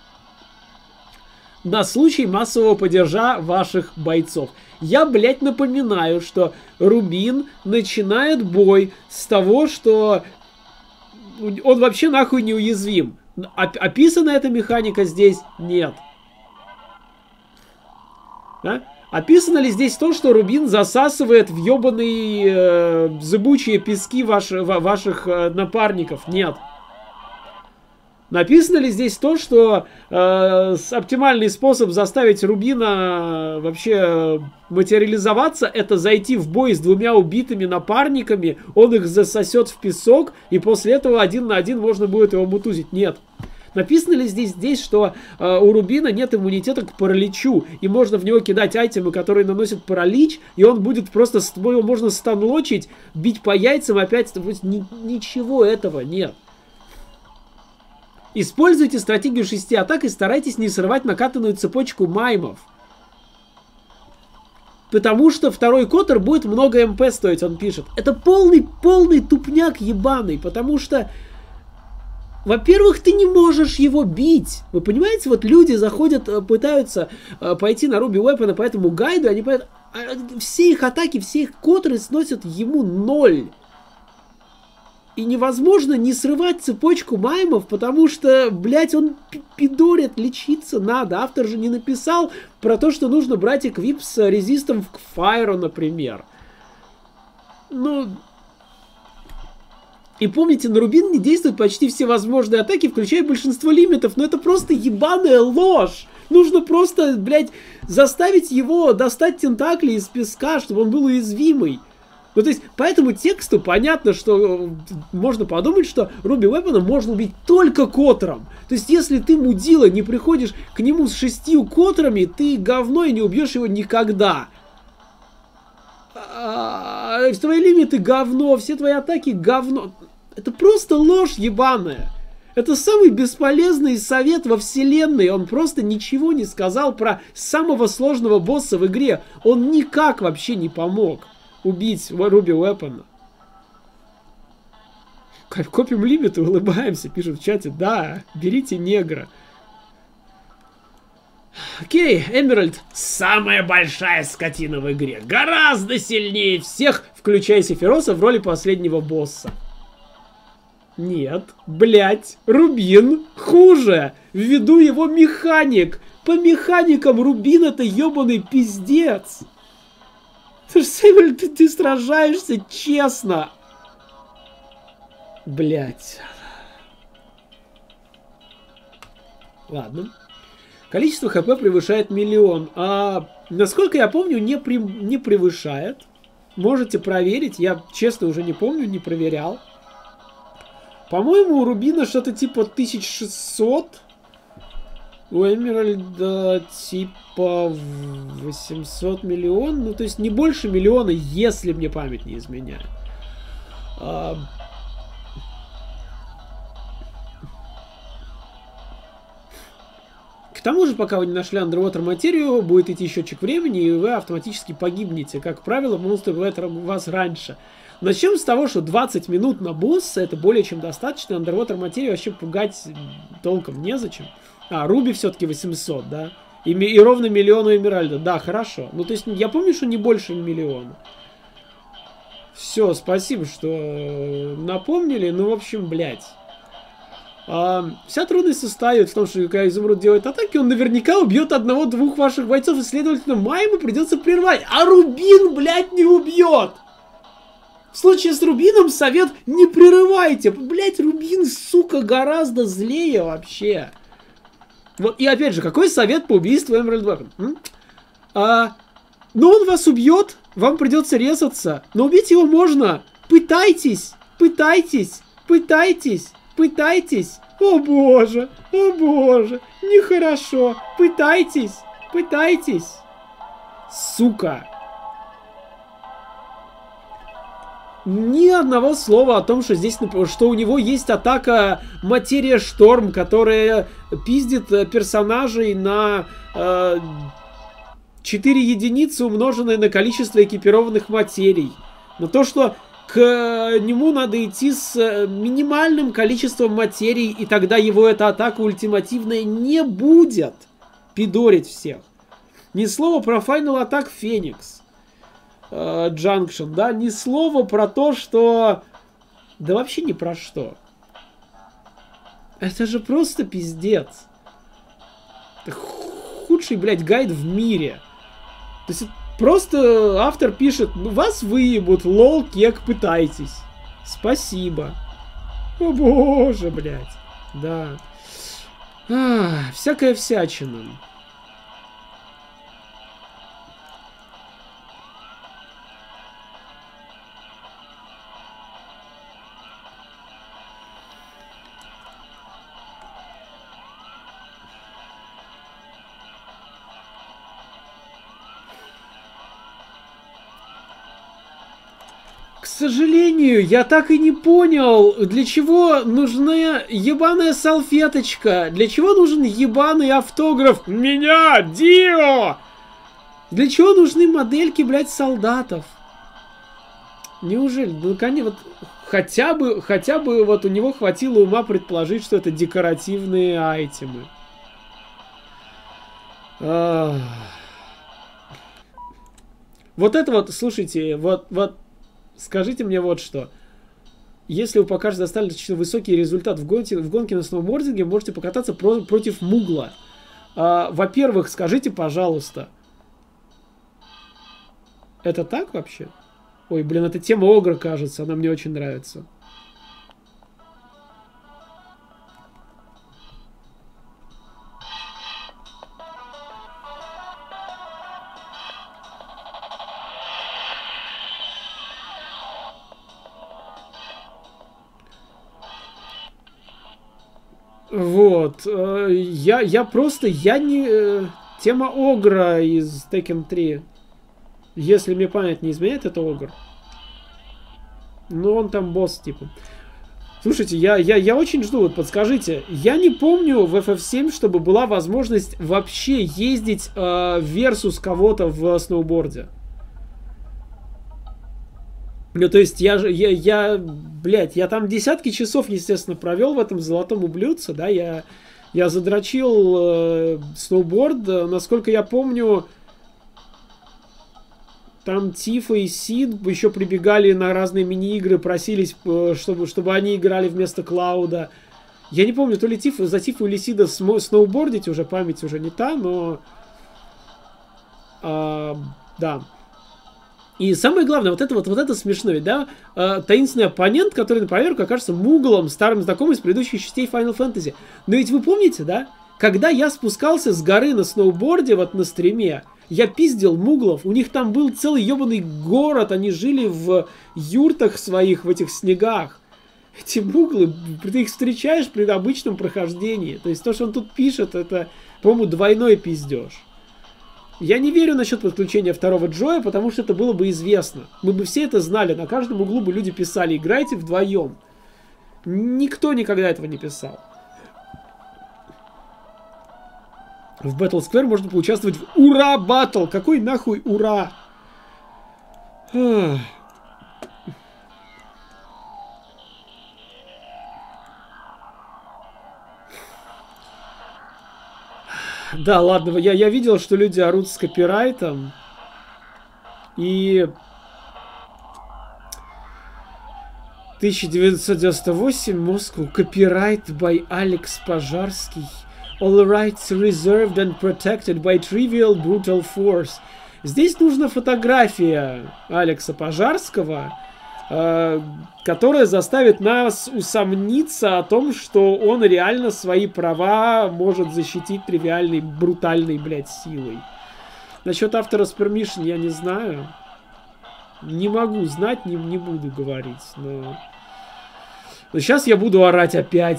На случай массового падежа ваших бойцов. Я, блядь, напоминаю, что Рубин начинает бой с того, что он вообще нахуй неуязвим. Описана эта механика здесь? Нет. Да? Описано ли здесь то, что Рубин засасывает в ебаные э, зыбучие пески ваш, ва, ваших э, напарников? Нет. Написано ли здесь то, что э, оптимальный способ заставить Рубина вообще материализоваться, это зайти в бой с двумя убитыми напарниками, он их засосет в песок, и после этого один на один можно будет его мутузить? Нет. Написано ли здесь, здесь что э, у Рубина нет иммунитета к параличу, и можно в него кидать айтемы, которые наносят паралич, и он будет просто, его можно станлочить, бить по яйцам опять, ни, ничего этого нет. Используйте стратегию шести атак и старайтесь не срывать накатанную цепочку маймов. Потому что второй котер будет много МП стоить, он пишет. Это полный, полный тупняк ебаный, потому что, во-первых, ты не можешь его бить. Вы понимаете, вот люди заходят, пытаются пойти на Руби Уэпона по этому гайду, они понимают, все их атаки, все их котеры сносят ему ноль. И невозможно не срывать цепочку маймов, потому что, блядь, он пидорит, лечиться надо. Автор же не написал про то, что нужно брать эквип с резистом к файру, например. Ну... И помните, на Рубин не действуют почти все возможные атаки, включая большинство лимитов, но это просто ебаная ложь. Нужно просто, блядь, заставить его достать тентакли из песка, чтобы он был уязвимый. Ну, то есть, по этому тексту понятно, что можно подумать, что Руби Уэпона можно убить только котером. То есть, если ты, мудила, не приходишь к нему с шестью котерами, ты говно и не убьешь его никогда. А, твои лимиты говно, все твои атаки говно. Это просто ложь ебаная. Это самый бесполезный совет во вселенной. Он просто ничего не сказал про самого сложного босса в игре. Он никак вообще не помог убить Руби Уэпона. Копим лимиты, улыбаемся, пишут в чате. Да, берите негра. Окей, Эмеральд самая большая скотина в игре. Гораздо сильнее всех, включая Сефироса в роли последнего босса. Нет, блять, Рубин хуже. Ввиду его механик. По механикам Рубин это ебаный пиздец. Ты, ты, ты сражаешься честно. Блять. Ладно. Количество хп превышает миллион. А, насколько я помню, не, при, не превышает. Можете проверить. Я, честно, уже не помню, не проверял. По-моему, у Рубина что-то типа тысяча шестьсот. У Эмеральда типа восемьсот миллион. Ну, то есть не больше миллиона, если мне память не изменяет. А... К тому же, пока вы не нашли Underwater материю, будет идти счетчик времени, и вы автоматически погибнете. Как правило, монстры бывают вас раньше. Начнем с того, что двадцать минут на босса это более чем достаточно. Underwater материю вообще пугать толком незачем. А, Руби все-таки восемьсот, да? И, и ровно миллион у Эмеральда. Да, хорошо. Ну, то есть, я помню, что не больше миллиона. Все, спасибо, что напомнили. Ну, в общем, блядь. А, вся трудность состоит в том, что когда Изумруд делает атаки, он наверняка убьет одного-двух ваших бойцов, и, следовательно, Майму придется прервать. А Рубин, блядь, не убьет! В случае с Рубином совет не прерывайте. Блядь, Рубин, сука, гораздо злее вообще. Вот, и опять же, какой совет по убийству Emerald Weapon? А, ну, он вас убьет, вам придется резаться. Но убить его можно. Пытайтесь, пытайтесь, пытайтесь, пытайтесь. О боже, о боже, нехорошо. Пытайтесь, пытайтесь. Сука. Ни одного слова о том, что здесь, что у него есть атака Материя Шторм, которая пиздит персонажей на э, четыре единицы, умноженное на количество экипированных материй. Но то, что к нему надо идти с минимальным количеством материй, и тогда его эта атака ультимативная не будет пидорить всех. Ни слова про Final Attack Phoenix. Джанкшн, да, ни слова про то, что... Да вообще ни про что. Это же просто пиздец. Это худший, блядь, гайд в мире. То есть просто автор пишет, ну вас выебут, лол, кек, пытайтесь. Спасибо. О боже, блядь. Да. А, всякая всячина. К сожалению, я так и не понял, для чего нужна ебаная салфеточка, для чего нужен ебаный автограф меня, Дио, для чего нужны модельки, блядь, солдатов. Неужели, ну, конечно, вот хотя бы, хотя бы вот у него хватило ума предположить, что это декоративные айтемы. Ах. Вот это вот, слушайте, вот, вот, скажите мне вот что. Если вы покажете достаточно высокий результат в гонке, в гонке на сноубординге, можете покататься про, против Мугла. А, во-первых, скажите, пожалуйста. Это так вообще? Ой, блин, это тема Огра, кажется. Она мне очень нравится. Вот, я, я просто, я не... Тема Огра из Tekken три. Если мне память не изменяет, это Огр. Ну, он там босс, типа. Слушайте, я, я, я очень жду, вот подскажите. Я не помню в эф эф семь, чтобы была возможность вообще ездить э, versus кого-то в сноуборде. Ну, то есть, я же, я, я, блядь, я там десятки часов, естественно, провел в этом золотом ублюдце, да, я, я задрочил э, сноуборд, насколько я помню, там Тифа и Сид еще прибегали на разные мини-игры, просились, чтобы, чтобы они играли вместо Клауда. Я не помню, то ли Тифа, за Тифу или Сида сноубордить, уже память уже не та, но... А, да. И самое главное, вот это вот, вот это смешно, ведь, да, э, таинственный оппонент, который на поверку окажется Муглом, старым знакомым из предыдущих частей Final Fantasy. Но ведь вы помните, да, когда я спускался с горы на сноуборде, вот на стриме, я пиздил муглов, у них там был целый ебаный город, они жили в юртах своих, в этих снегах. Эти муглы, ты их встречаешь при обычном прохождении. То есть то, что он тут пишет, это, по-моему, двойной пиздеж. Я не верю насчет подключения второго Джоя, потому что это было бы известно. Мы бы все это знали, на каждом углу бы люди писали: играйте вдвоем. Никто никогда этого не писал. В Battle Square можно поучаствовать в Ура Батл. Какой нахуй ура? Ах. Да, ладно, я, я видел, что люди орут с копирайтом. И... тысяча девятьсот девяносто восемь, Москва, копирайт by Алекс Пожарский. All rights reserved and protected by trivial brutal force. Здесь нужна фотография Алекса Пожарского, э, которая заставит нас усомниться о том, что он реально свои права может защитить тривиальной, брутальной, блядь, силой. Насчет автора с permission я не знаю. Не могу знать, не, не буду говорить, но... Но сейчас я буду орать опять,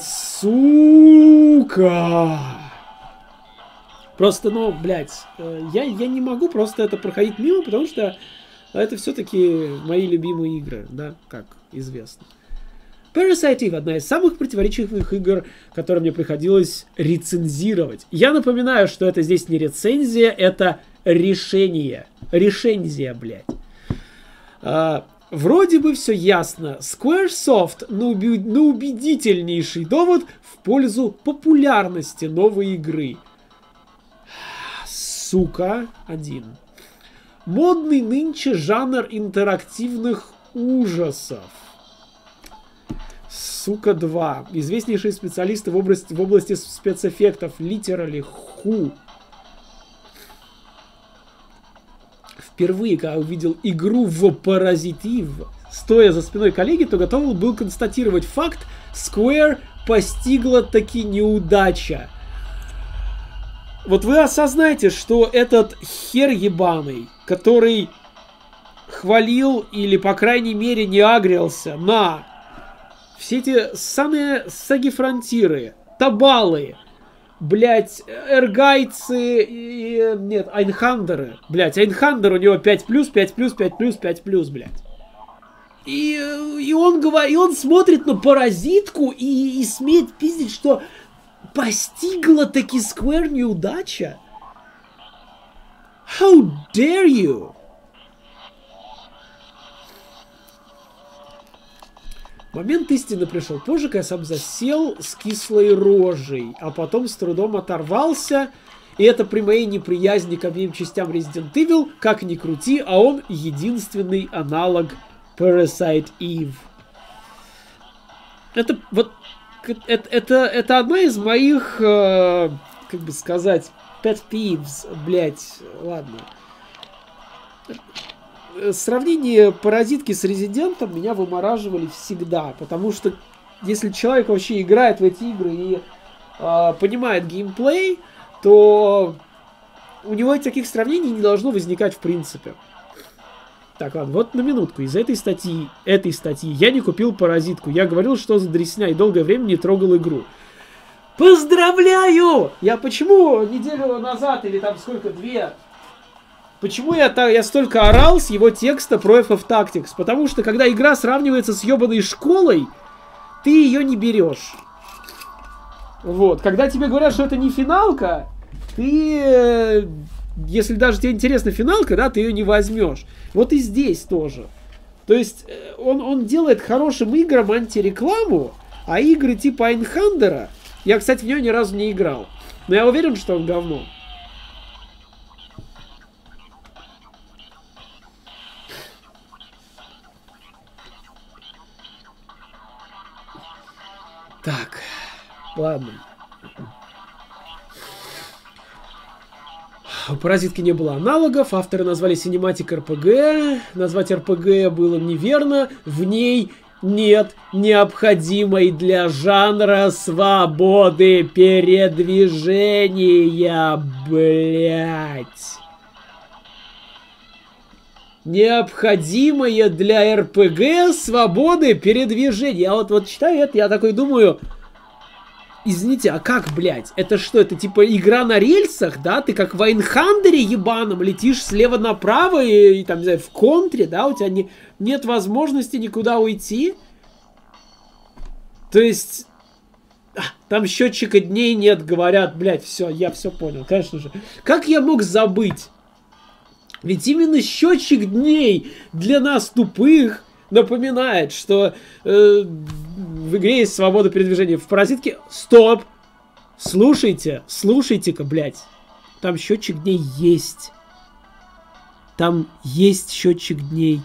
сука! Просто, ну, блядь, я, я не могу просто это проходить мимо, потому что это все-таки мои любимые игры, да, как известно. Parasite Eve — одна из самых противоречивых игр, которые мне приходилось рецензировать. Я напоминаю, что это здесь не рецензия, это решение. Решензия, блядь. А, вроде бы все ясно. Squaresoft на, уби- на убедительнейший довод в пользу популярности новой игры. Сука, один. Модный нынче жанр интерактивных ужасов. Сука, два. Известнейшие специалисты в области, в области спецэффектов. Literally who. Впервые, когда увидел игру в Паразитив, стоя за спиной коллеги, то готов был констатировать факт: Square постигла таки неудача. Вот вы осознаете, что этот хер ебаный, который хвалил или, по крайней мере, не агрился на все эти самые саги-фронтиры, табалы, блять, эргайцы и... Нет, айнхандеры. Блять, айнхандер у него пять плюс, пять плюс, пять плюс, пять плюс, блять. И, и, он говорит, и он смотрит на паразитку и, и смеет пиздить, что постигла таки Square неудача. How dare you? Момент истины пришел позже, когда я сам засел с кислой рожей, а потом с трудом оторвался. И это при моей неприязни к обеим частям Resident Evil, как ни крути, а он единственный аналог Parasite Eve. Это вот это, это, это одна из моих, э, как бы сказать, pet peeves, блять, ладно. Сравнение паразитки с Резидентом меня вымораживали всегда, потому что если человек вообще играет в эти игры и э, понимает геймплей, то у него таких сравнений не должно возникать в принципе. Так, ладно, вот на минутку. Из этой статьи, этой статьи я не купил паразитку. Я говорил, что за дресня, и долгое время не трогал игру. Поздравляю! Я почему неделю назад, или там сколько, две... Почему я, так, я столько орал с его текста про эф эф Tactics? Потому что, когда игра сравнивается с ебаной школой, ты ее не берешь. Вот. Когда тебе говорят, что это не финалка, ты... Если даже тебе интересна финалка, да, ты ее не возьмешь. Вот и здесь тоже. То есть, он, он делает хорошим играм антирекламу, а игры типа Айнхандера... Я, кстати, в нее ни разу не играл. Но я уверен, что он говно. Так, ладно. У Паразитки не было аналогов, авторы назвали Cinematic эр пи джи, назвать эр пи джи было неверно, в ней нет необходимой для жанра свободы передвижения, блять. Необходимая для РПГ свободы передвижения. Я вот, вот читаю это, я такой думаю... Извините, а как, блядь? Это что, это типа игра на рельсах, да? Ты как в Вайнхандере ебаном летишь слева направо и, и там, не знаю, в контре, да? У тебя не, нет возможности никуда уйти? То есть... А, там счетчика дней нет, говорят, блядь, все, я все понял, конечно же. Как я мог забыть? Ведь именно счетчик дней для нас тупых напоминает, что э, в игре есть свобода передвижения. В Паразитке... Стоп! Слушайте, слушайте-ка, блядь. Там счетчик дней есть. Там есть счетчик дней.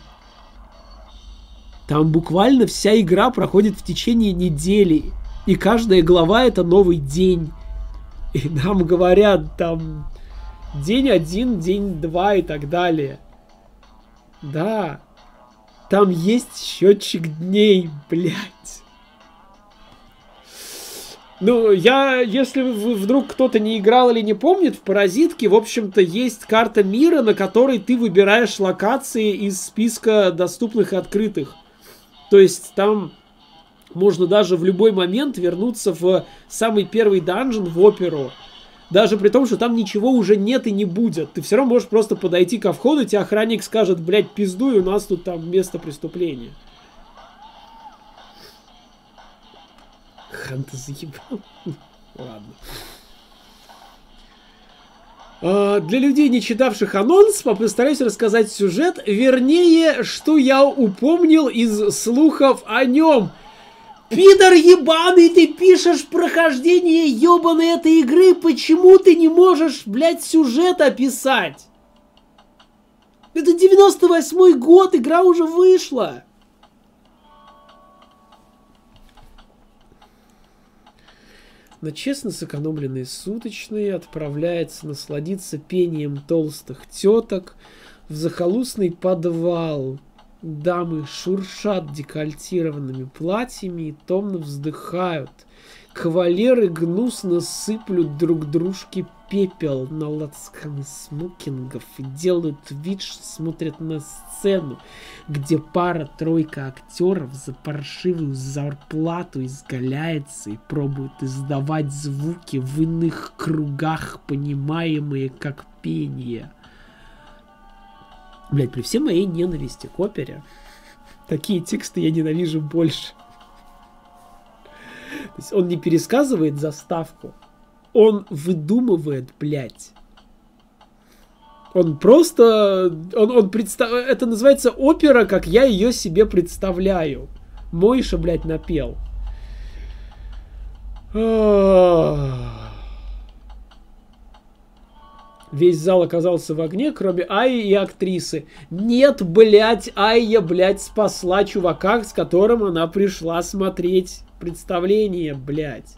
Там буквально вся игра проходит в течение недели. И каждая глава это новый день. И нам говорят там день один, день два и так далее. Да. Там есть счетчик дней, блядь. Ну, я, если вдруг кто-то не играл или не помнит, в Паразитке, в общем-то, есть карта мира, на которой ты выбираешь локации из списка доступных и открытых. То есть там можно даже в любой момент вернуться в самый первый данжен, в оперу. Даже при том, что там ничего уже нет и не будет. Ты все равно можешь просто подойти ко входу, тебе охранник скажет, блядь, пиздуй, у нас тут там место преступления. Хан-то заебал. Ладно. А, для людей, не читавших анонс, постараюсь рассказать сюжет. Вернее, что я упомнил из слухов о нем. Пидор ебаный, ты пишешь прохождение ебаной этой игры, почему ты не можешь, блядь, сюжет описать? Это девяносто восьмой год, игра уже вышла. На честно сэкономленные суточные отправляется насладиться пением толстых теток в захолустный подвал. Дамы шуршат декольтированными платьями и томно вздыхают. Кавалеры гнусно сыплют друг дружке пепел на лацканы смокингов и делают вид, что смотрят на сцену, где пара-тройка актеров за паршивую зарплату изгаляется и пробует издавать звуки в иных кругах, понимаемые как пение. Блять, при всей моей ненависти к опере, такие тексты я ненавижу больше. То есть он не пересказывает заставку, он выдумывает, блядь. Он просто... Он, он представ... Это называется опера, как я ее себе представляю. Мойша, блядь, напел. Весь зал оказался в огне, кроме Аи и актрисы. Нет, блядь, Айя, блядь, спасла чувака, с которым она пришла смотреть представление, блядь.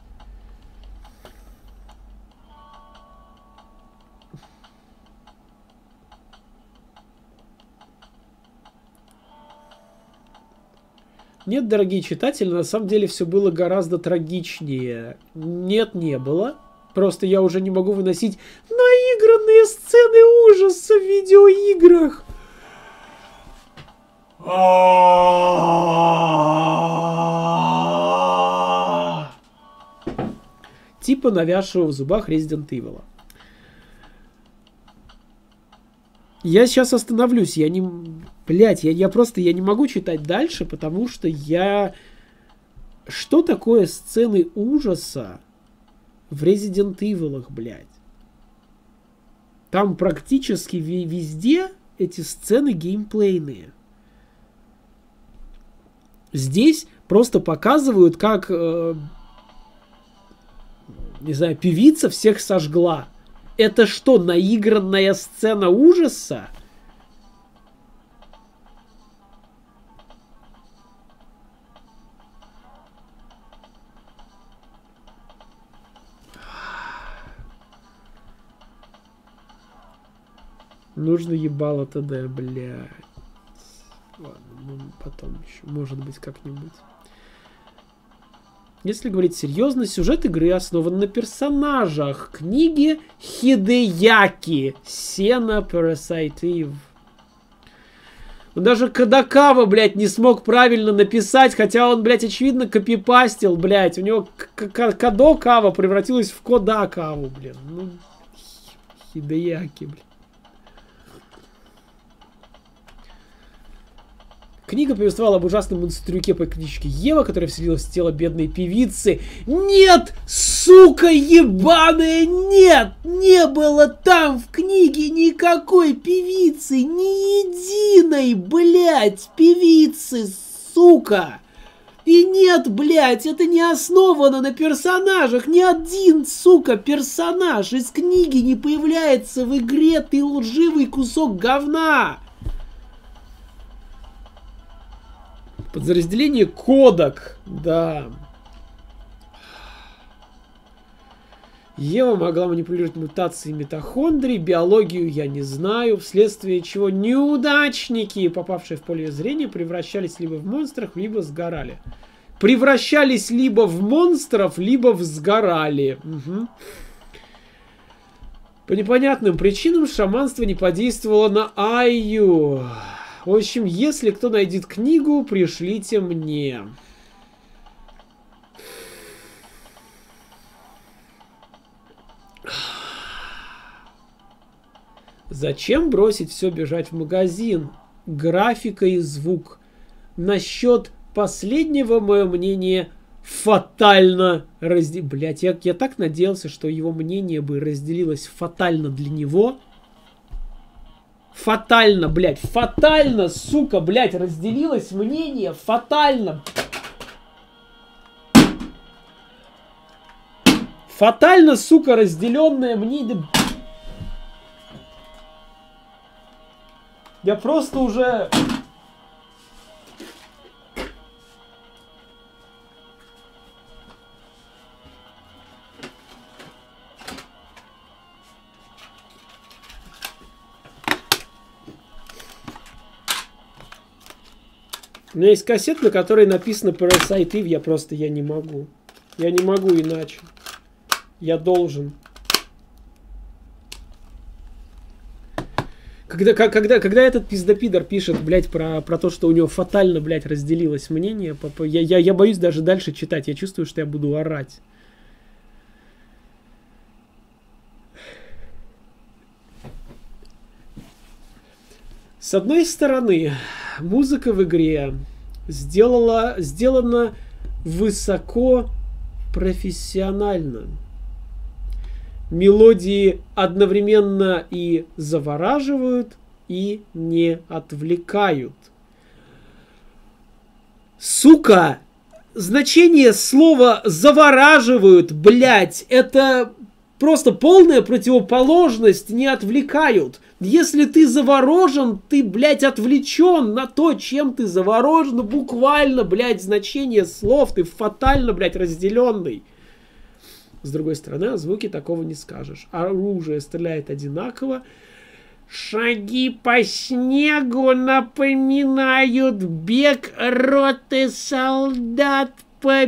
Нет, дорогие читатели, на самом деле все было гораздо трагичнее. Нет, не было. Просто я уже не могу выносить наигранные сцены ужаса в видеоиграх. Типа навязшего в зубах Resident Evil. Я сейчас остановлюсь, я не... Блять, я, я просто я не могу читать дальше, потому что я... Что такое сцены ужаса в Resident Evil, блядь? Там практически везде эти сцены геймплейные. Здесь просто показывают, как, э, не знаю, певица всех сожгла. Это что, наигранная сцена ужаса? Нужно ебало ТД, блядь. Ладно, ну, потом еще, может быть, как-нибудь. Если говорить серьезно, сюжет игры основан на персонажах книги Хидеяки Сена Парасайтив. Даже Кадакава, блядь, не смог правильно написать, хотя он, блядь, очевидно копипастил, блядь. У него Кадокава превратилась в Кодакаву, блин. Ну, Хидеяки, блядь. Книга повествовала об ужасном монстрюке по кличке Ева, которая вселилась в тело бедной певицы. Нет, сука ебаная, нет! Не было там в книге никакой певицы, ни единой, блядь, певицы, сука! И нет, блядь, это не основано на персонажах. Ни один, сука, персонаж из книги не появляется в игре, ты лживый кусок говна! Подразделение Кодак, да. Ева могла манипулировать мутацией митохондрий, биологию я не знаю, вследствие чего неудачники, попавшие в поле зрения, превращались либо в монстров, либо сгорали. Превращались либо в монстров, либо в сгорали. Угу. По непонятным причинам шаманство не подействовало на Айю. В общем, если кто найдет книгу, пришлите мне. Зачем бросить все бежать в магазин? Графика и звук. Насчет последнего, мое мнение, фатально разделилось. Блять, я, я так надеялся, что его мнение бы разделилось фатально для него. Фатально, блядь, фатально, сука, блядь, разделилось мнение, фатально. Фатально, сука, разделенное мнение. Я просто уже... У меня есть кассета, на которой написано Parasite, я просто, я не могу. Я не могу иначе. Я должен. Когда, когда, когда этот пиздопидор пишет, блядь, про, про то, что у него фатально, блядь, разделилось мнение, я, я, я боюсь даже дальше читать. Я чувствую, что я буду орать. С одной стороны, музыка в игре сделала, сделана высоко профессионально. Мелодии одновременно и завораживают, и не отвлекают. Сука! Значение слова «завораживают», блядь, это просто полная противоположность, не отвлекают. Если ты заворожен, ты, блядь, отвлечен на то, чем ты заворожен. Буквально, блядь, значение слов. Ты фатально, блядь, разделенный. С другой стороны, о звуке такого не скажешь. Оружие стреляет одинаково. Шаги по снегу напоминают бег роты солдат по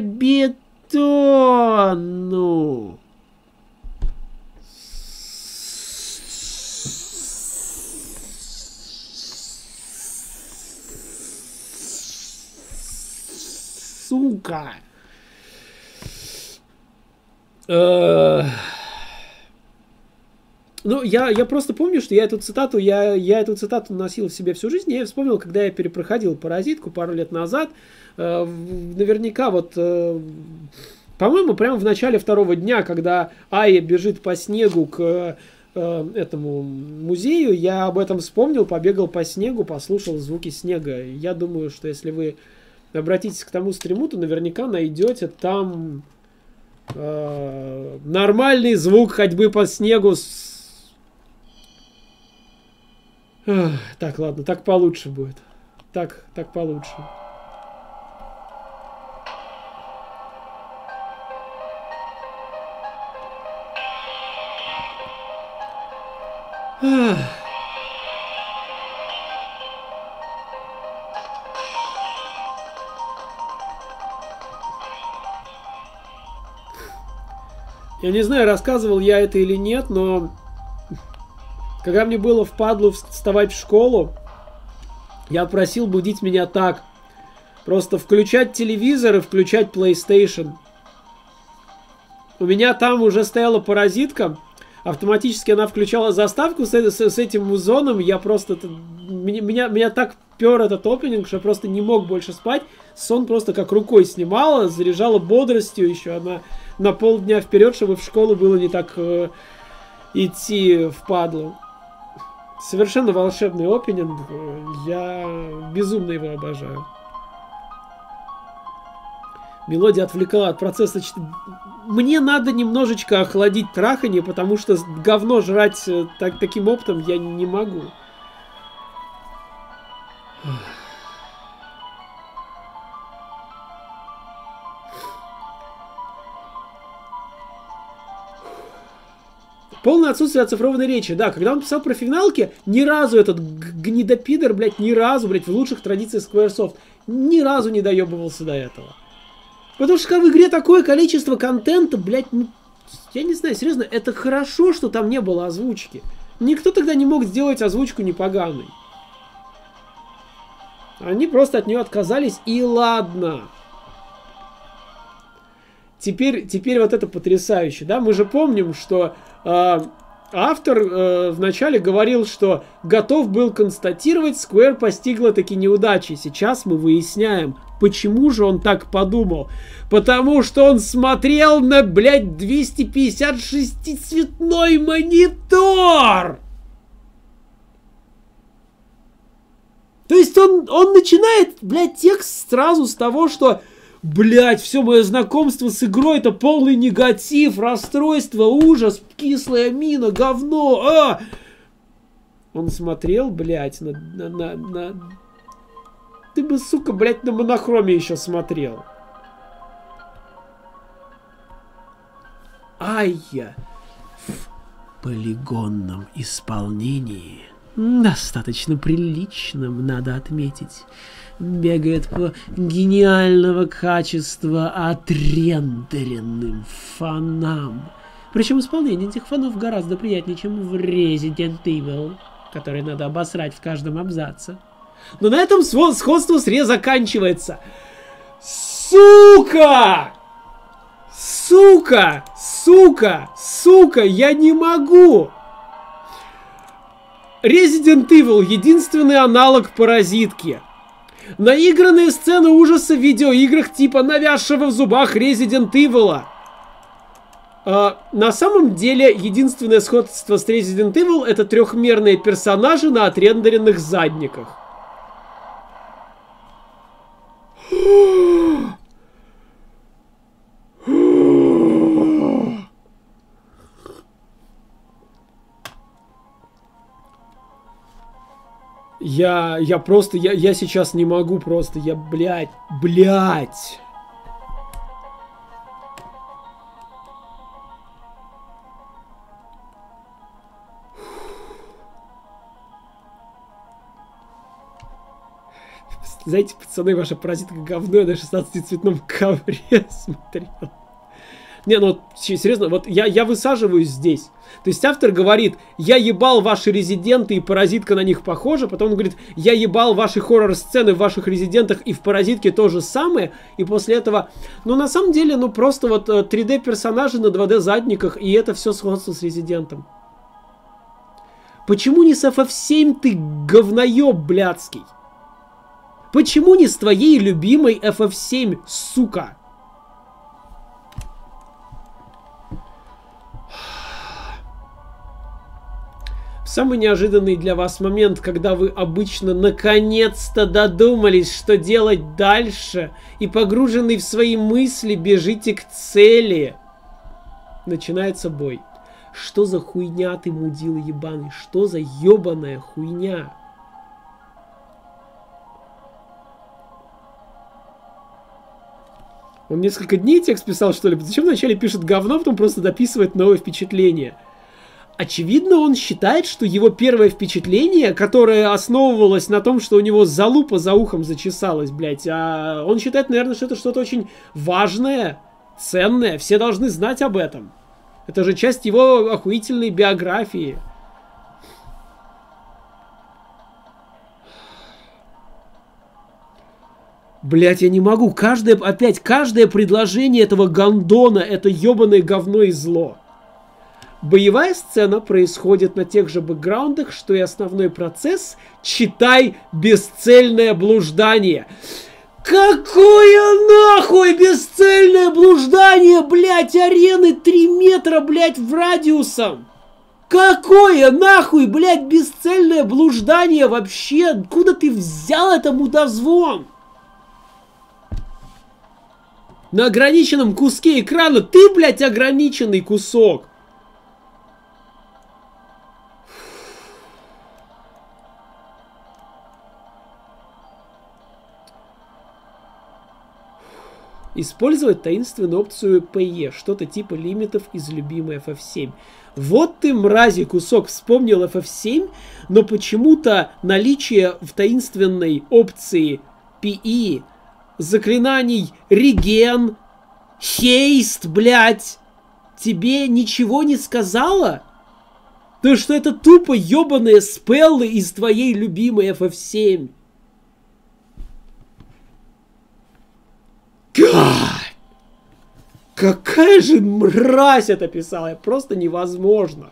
бетону. Сука. Э-э- ну, я, я просто помню, что я эту цитату, я, я эту цитату носил в себе всю жизнь. Я вспомнил, когда я перепроходил «Паразитку» пару лет назад. Э, наверняка вот, э, по-моему, прямо в начале второго дня, когда Айя бежит по снегу к э, этому музею, я об этом вспомнил, побегал по снегу, послушал звуки снега. Я думаю, что если вы обратитесь к тому стриму, то наверняка найдете там э, нормальный звук ходьбы по снегу. С... Эх, так, ладно, так получше будет. Так, так получше. Ах. Я не знаю, рассказывал я это или нет, но когда мне было впадлу вставать в школу, я просил будить меня так. Просто включать телевизор и включать PlayStation. У меня там уже стояла паразитка. Автоматически она включала заставку с, с, с этим музоном. Я просто... Меня, меня, меня так пер этот опенинг, что я просто не мог больше спать. Сон просто как рукой снимала, заряжала бодростью еще на, на полдня вперед, чтобы в школу было не так э, идти впадлу. Совершенно волшебный опенинг. Я безумно его обожаю. Мелодия отвлекала от процесса. Мне надо немножечко охладить траханье, потому что говно жрать так, таким оптом я не могу. Полное отсутствие оцифрованной речи. Да, когда он писал про финалки, ни разу этот гнидопидор, блядь, ни разу, блядь, в лучших традициях Squaresoft, ни разу не доебывался до этого. Потому что когда в игре такое количество контента, блядь, ну, я не знаю, серьезно, это хорошо, что там не было озвучки. Никто тогда не мог сделать озвучку непоганой. Они просто от нее отказались, и ладно. Теперь, теперь вот это потрясающе, да? Мы же помним, что э, автор э, вначале говорил, что готов был констатировать, Square постигла таки неудачи. Сейчас мы выясняем, почему же он так подумал. Потому что он смотрел на, блядь, двести пятьдесят шестицветной монитор! То есть он, он начинает, блядь, текст сразу с того, что, блядь, все мое знакомство с игрой это полный негатив, расстройство, ужас, кислая мина, говно, а! Он смотрел, блядь, на, на, на, на... Ты бы, сука, блядь, на монохроме еще смотрел. Ай-я. В полигонном исполнении... Достаточно приличным, надо отметить. Бегает по гениального качества отрендеренным фонам. Причем исполнение этих фонов гораздо приятнее, чем в Resident Evil, который надо обосрать в каждом абзаце. Но на этом сходство с Ре заканчивается. Сука! Сука! Сука! Сука! Я не могу! Resident Evil — единственный аналог паразитки. Наигранные сцены ужаса в видеоиграх типа навязшего в зубах Resident Evil. А, на самом деле, единственное сходство с Resident Evil — это трехмерные персонажи на отрендеренных задниках. Я, я просто, я, я сейчас не могу просто, я, блядь, блядь. Знаете, пацаны, ваша паразитка говно, я на шестнадцатицветном ковре смотрел. Не, ну, серьезно, вот я, я высаживаюсь здесь. То есть автор говорит, я ебал ваши резиденты, и паразитка на них похожа. Потом он говорит, я ебал ваши хоррор-сцены в ваших резидентах, и в паразитке то же самое. И после этого, ну, на самом деле, ну, просто вот три дэ персонажи на два дэ задниках, и это все сходство с резидентом. Почему не с эф эф семь ты говноеб блядский? Почему не с твоей любимой эф эф семь, сука? Самый неожиданный для вас момент, когда вы обычно наконец-то додумались, что делать дальше, и погруженный в свои мысли бежите к цели. Начинается бой. Что за хуйня ты, мудила ебаный? Что за ебаная хуйня? Он несколько дней текст писал, что ли? Зачем вначале пишет говно, потом просто дописывает новое впечатление? Очевидно, он считает, что его первое впечатление, которое основывалось на том, что у него залупа за ухом зачесалась, блядь, а он считает, наверное, что это что-то очень важное, ценное, все должны знать об этом. Это же часть его охуительной биографии. Блять, я не могу. Каждое, опять, каждое предложение этого гондона — это ебаное говно и зло. Боевая сцена происходит на тех же бэкграундах, что и основной процесс. Читай бесцельное блуждание. Какое нахуй бесцельное блуждание, блять, арены три метра, блять, в радиусом? Какое нахуй, блять, бесцельное блуждание вообще? Откуда ты взял это мудозвон? На ограниченном куске экрана ты, блять, ограниченный кусок. Использовать таинственную опцию пи и, что-то типа лимитов из любимой эф эф семь. Вот ты, мрази, кусок, вспомнил эф эф семь, но почему-то наличие в таинственной опции пи и заклинаний реген, хейст, блядь, тебе ничего не сказала? То, что это тупо ебаные спеллы из твоей любимой эф эф семь. God! Какая же мразь это писала, просто невозможно.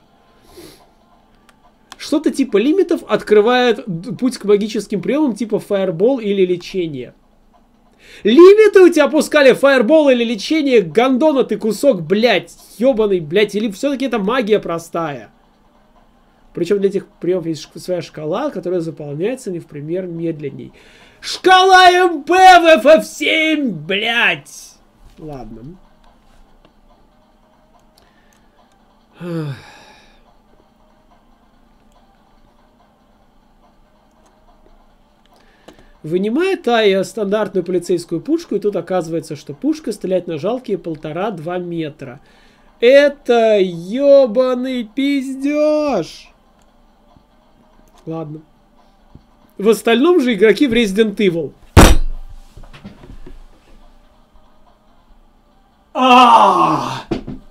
Что-то типа лимитов открывает путь к магическим приемам типа фаербол или лечение. Лимиты у тебя опускали, фаербол или лечение, гондона ты кусок, блядь, ебаный, блядь, или все-таки это магия простая. Причем для этих приемов есть своя шкала, которая заполняется не в пример медленней. Шкала эм пэ в эф эф семь, блядь! Ладно. Вынимает Ая стандартную полицейскую пушку, и тут оказывается, что пушка стреляет на жалкие полтора-два метра. Это ёбаный пиздёж! Ладно. В остальном же игроки в Resident Evil. А!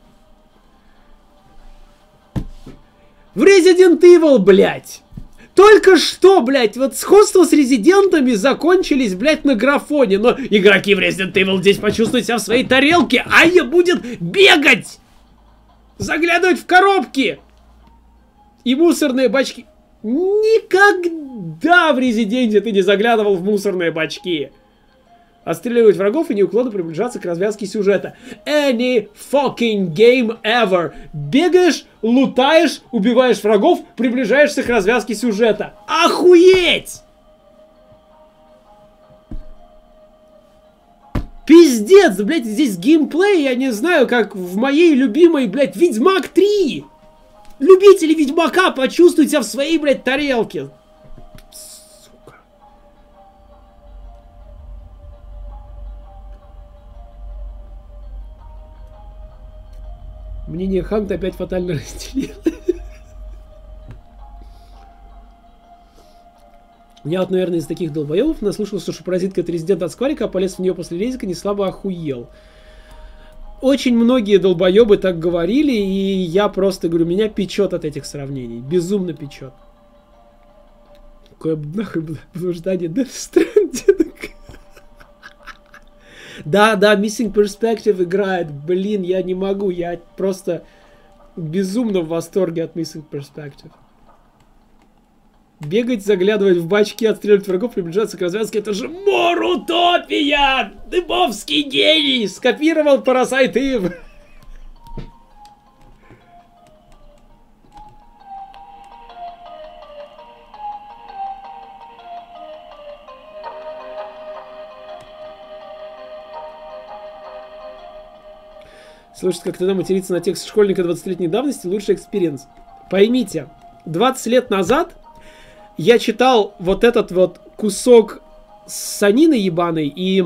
В Resident Evil, блядь! Только что, блядь, вот сходство с резидентами закончились, блядь, на графоне, но игроки в Resident Evil здесь почувствуют себя в своей тарелке, а я будет бегать! Заглядывать в коробки! И мусорные бачки. Никогда в Резиденте ты не заглядывал в мусорные бачки. Отстреливать врагов и неуклонно приближаться к развязке сюжета. Any fucking game ever. Бегаешь, лутаешь, убиваешь врагов, приближаешься к развязке сюжета. Охуеть! Пиздец, блядь, здесь геймплей, я не знаю, как в моей любимой, блядь, Ведьмак три. Любители Ведьмака, почувствуйте себя в своей, блядь, тарелке. Сука. Мнение Ханта опять фатально разделило. Я вот, наверное, из таких долбоебов наслушался, что паразитка это резидент от Скварика, а полез в нее после резика, не слабо охуел. Очень многие долбоебы так говорили, и я просто говорю, меня печет от этих сравнений. Безумно печет. Какое нахуй блуждание Death Stranding. Да, да, Missing Perspective играет. Блин, я не могу, я просто безумно в восторге от Missing Perspective. Бегать, заглядывать в бачки, отстреливать врагов, приближаться к развязке — это же морутопия! Дыбовский гений! Скопировал Parasite Eve! Слушать, как тогда материться на текст школьника двадцатилетней давности — лучший экспириенс. Поймите, двадцать лет назад я читал вот этот вот кусок санины ебаной, и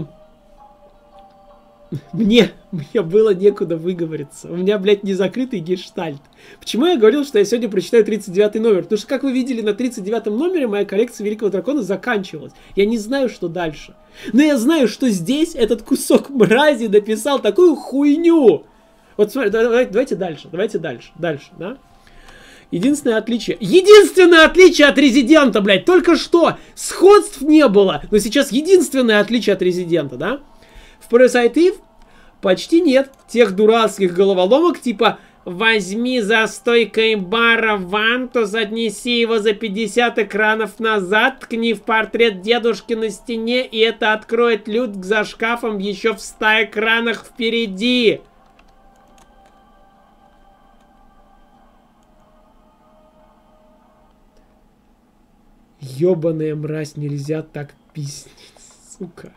мне, мне было некуда выговориться. У меня, блядь, не закрытый гештальт. Почему я говорил, что я сегодня прочитаю тридцать девятый номер? Потому что, как вы видели, на тридцать девятом номере моя коллекция Великого Дракона заканчивалась. Я не знаю, что дальше. Но я знаю, что здесь этот кусок мрази написал такую хуйню. Вот смотри, давайте, давайте дальше, давайте дальше, дальше, да? Единственное отличие, единственное отличие от Резидента, блядь, только что сходств не было, но сейчас единственное отличие от Резидента, да? В Parasite Eve почти нет тех дурацких головоломок, типа возьми за стойкой бара вантус, отнеси его за пятьдесят экранов назад, ткни в портрет дедушки на стене, и это откроет люк за шкафом еще в ста экранах впереди. Ёбаная мразь, нельзя так пиздить, сука.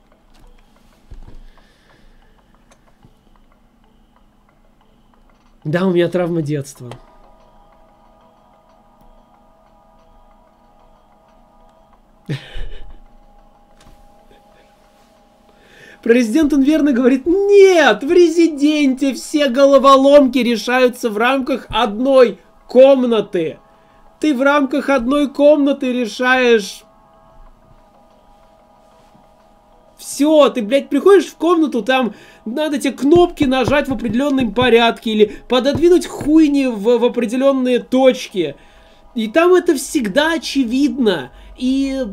Да, у меня травма детства. Про Резидент он верно говорит: нет, в Резиденте все головоломки решаются в рамках одной комнаты. Ты в рамках одной комнаты решаешь... Все, ты, блядь, приходишь в комнату, там надо тебе кнопки нажать в определенном порядке или пододвинуть хуйни в, в определенные точки. И там это всегда очевидно. И...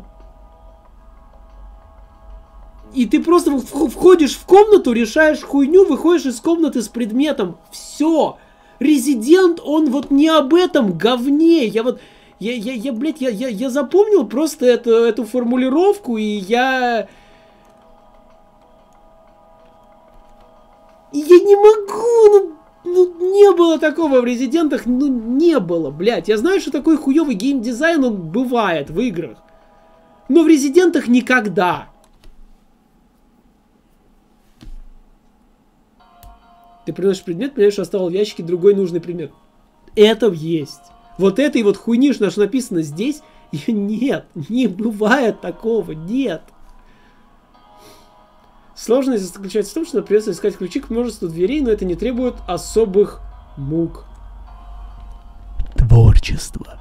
И ты просто входишь в комнату, решаешь хуйню, выходишь из комнаты с предметом. Все. Резидент, он вот не об этом говне. Я вот... Я, я, я блядь, я, я, я запомнил просто эту, эту формулировку, и я... Я не могу, ну, ну, не было такого в Резидентах, ну, не было, блядь. Я знаю, что такой хуёвый геймдизайн, он бывает в играх. Но в Резидентах никогда. Ты приносишь предмет, понимаешь, что оставил в ящике другой нужный предмет. Это есть. Вот этой вот хуйни, что написано здесь, нет, не бывает такого, нет. Сложность заключается в том, что придется искать ключи к множеству дверей, но это не требует особых мук. Творчество.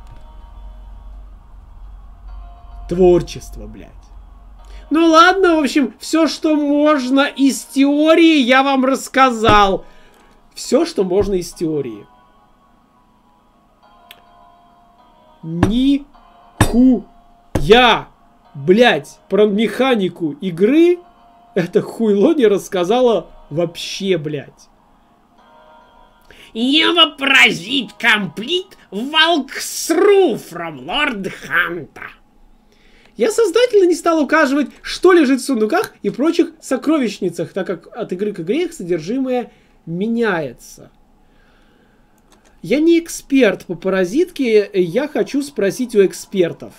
Творчество, блядь. Ну ладно, в общем, все, что можно из теории, я вам рассказал. Все, что можно из теории. Ни-ху-я, блядь, про механику игры это хуйло не рассказала вообще, блядь. Ева Паразит Комплит Walkthrough from Lord Hunter. Я сознательно не стал указывать, что лежит в сундуках и прочих сокровищницах, так как от игры к игре их содержимое меняется. Я не эксперт по паразитке, я хочу спросить у экспертов.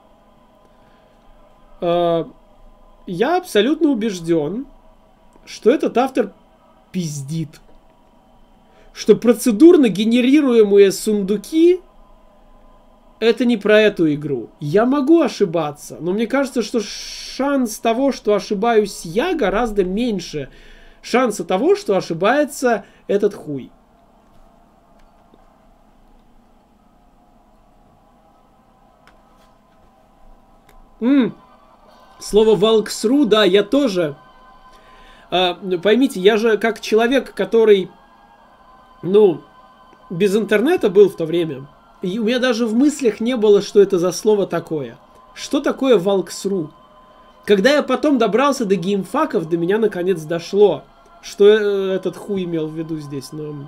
Я абсолютно убежден, что этот автор пиздит. Что процедурно генерируемые сундуки это не про эту игру. Я могу ошибаться, но мне кажется, что шанс того, что ошибаюсь я, гораздо меньше шанса того, что ошибается этот хуй. М-м. Слово walkthrough, да, я тоже. А, поймите, я же как человек, который, ну, без интернета был в то время. И у меня даже в мыслях не было, что это за слово такое. Что такое walkthrough? Когда я потом добрался до геймфаков, до меня наконец дошло, что этот хуй имел в виду здесь. Но...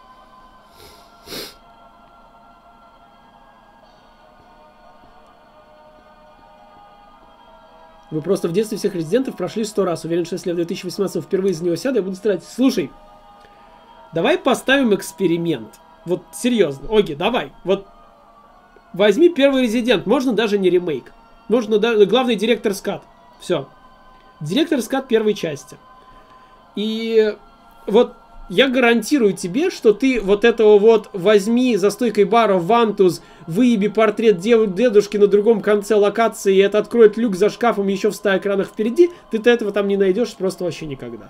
Вы просто в детстве всех резидентов прошли сто раз. Уверен, что если я в две тысячи восемнадцатом впервые из него сяду, я буду старать. Слушай, давай поставим эксперимент. Вот серьезно. Оги, давай. Вот возьми первый резидент. Можно даже не ремейк. Можно даже... Главный директор скат. Все. Директор скат первой части. И вот я гарантирую тебе, что ты вот этого вот возьми за стойкой бара вантуз, выеби портрет дедушки на другом конце локации, и это откроет люк за шкафом еще в ста экранах впереди, ты-то этого там не найдешь просто вообще никогда.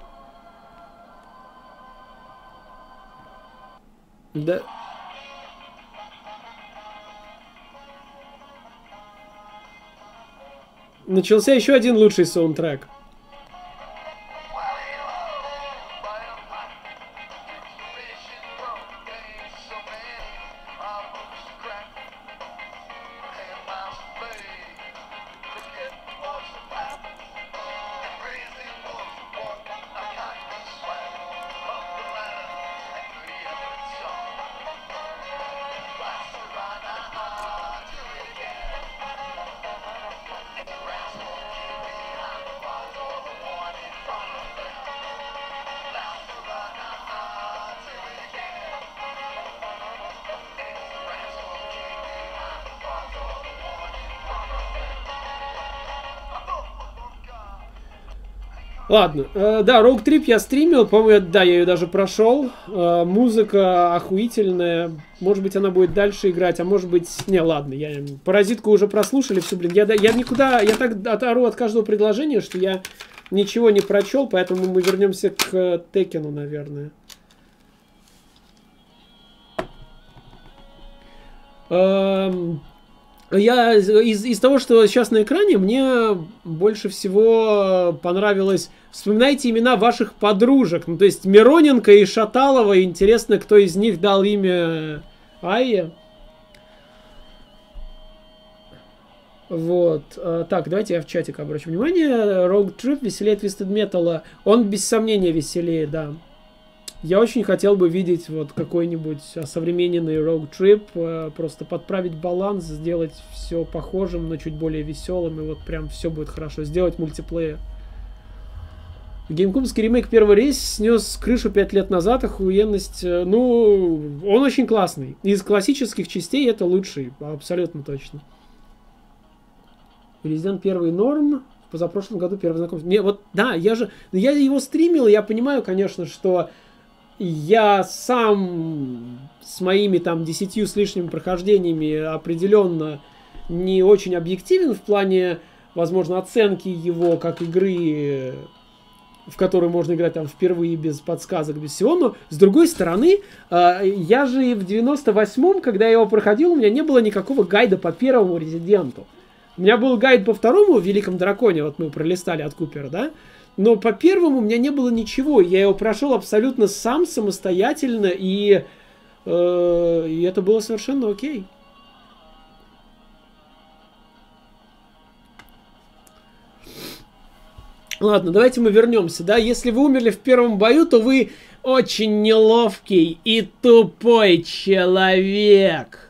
Да. Начался еще один лучший саундтрек. Ладно, э, да, Rogue Trip я стримил, по-моему, да, я ее даже прошел. Э, музыка охуительная. Может быть, она будет дальше играть, а может быть... Не, ладно, я... Паразитку уже прослушали, все, блин. Я, я никуда... Я так отору от каждого предложения, что я ничего не прочел, поэтому мы вернемся к Текену, наверное. Эм... Я из, из того, что сейчас на экране, мне больше всего понравилось... Вспоминайте имена ваших подружек. Ну, то есть Мироненко и Шаталова. Интересно, кто из них дал имя Айе. Вот. Так, давайте я в чатик обращу внимание. Rogue Trip веселее Twisted Metal. Он без сомнения веселее, да. Я очень хотел бы видеть вот какой-нибудь осовремененный Rogue Trip, просто подправить баланс, сделать все похожим, но чуть более веселым, и вот прям все будет хорошо. Сделать мультиплеер. Геймкубский ремейк «Первый рейс» снес крышу пять лет назад, охуенность. Ну, он очень классный. Из классических частей это лучший, абсолютно точно. Resident первый норм. В позапрошлом году первый знакомство. Не, вот, да, я же... Я его стримил, я понимаю, конечно, что я сам с моими там десятью с лишним прохождениями определенно не очень объективен в плане, возможно, оценки его как игры, в которую можно играть там впервые без подсказок, без всего. Но, с другой стороны, я же в девяносто восьмом, когда я его проходил, у меня не было никакого гайда по первому Резиденту. У меня был гайд по второму Великом Драконе, вот мы пролистали от Купера, да? Но по первому у меня не было ничего. Я его прошел абсолютно сам, самостоятельно, и, э, и это было совершенно окей. Ладно, давайте мы вернемся, да? Если вы умерли в первом бою, то вы очень неловкий и тупой человек.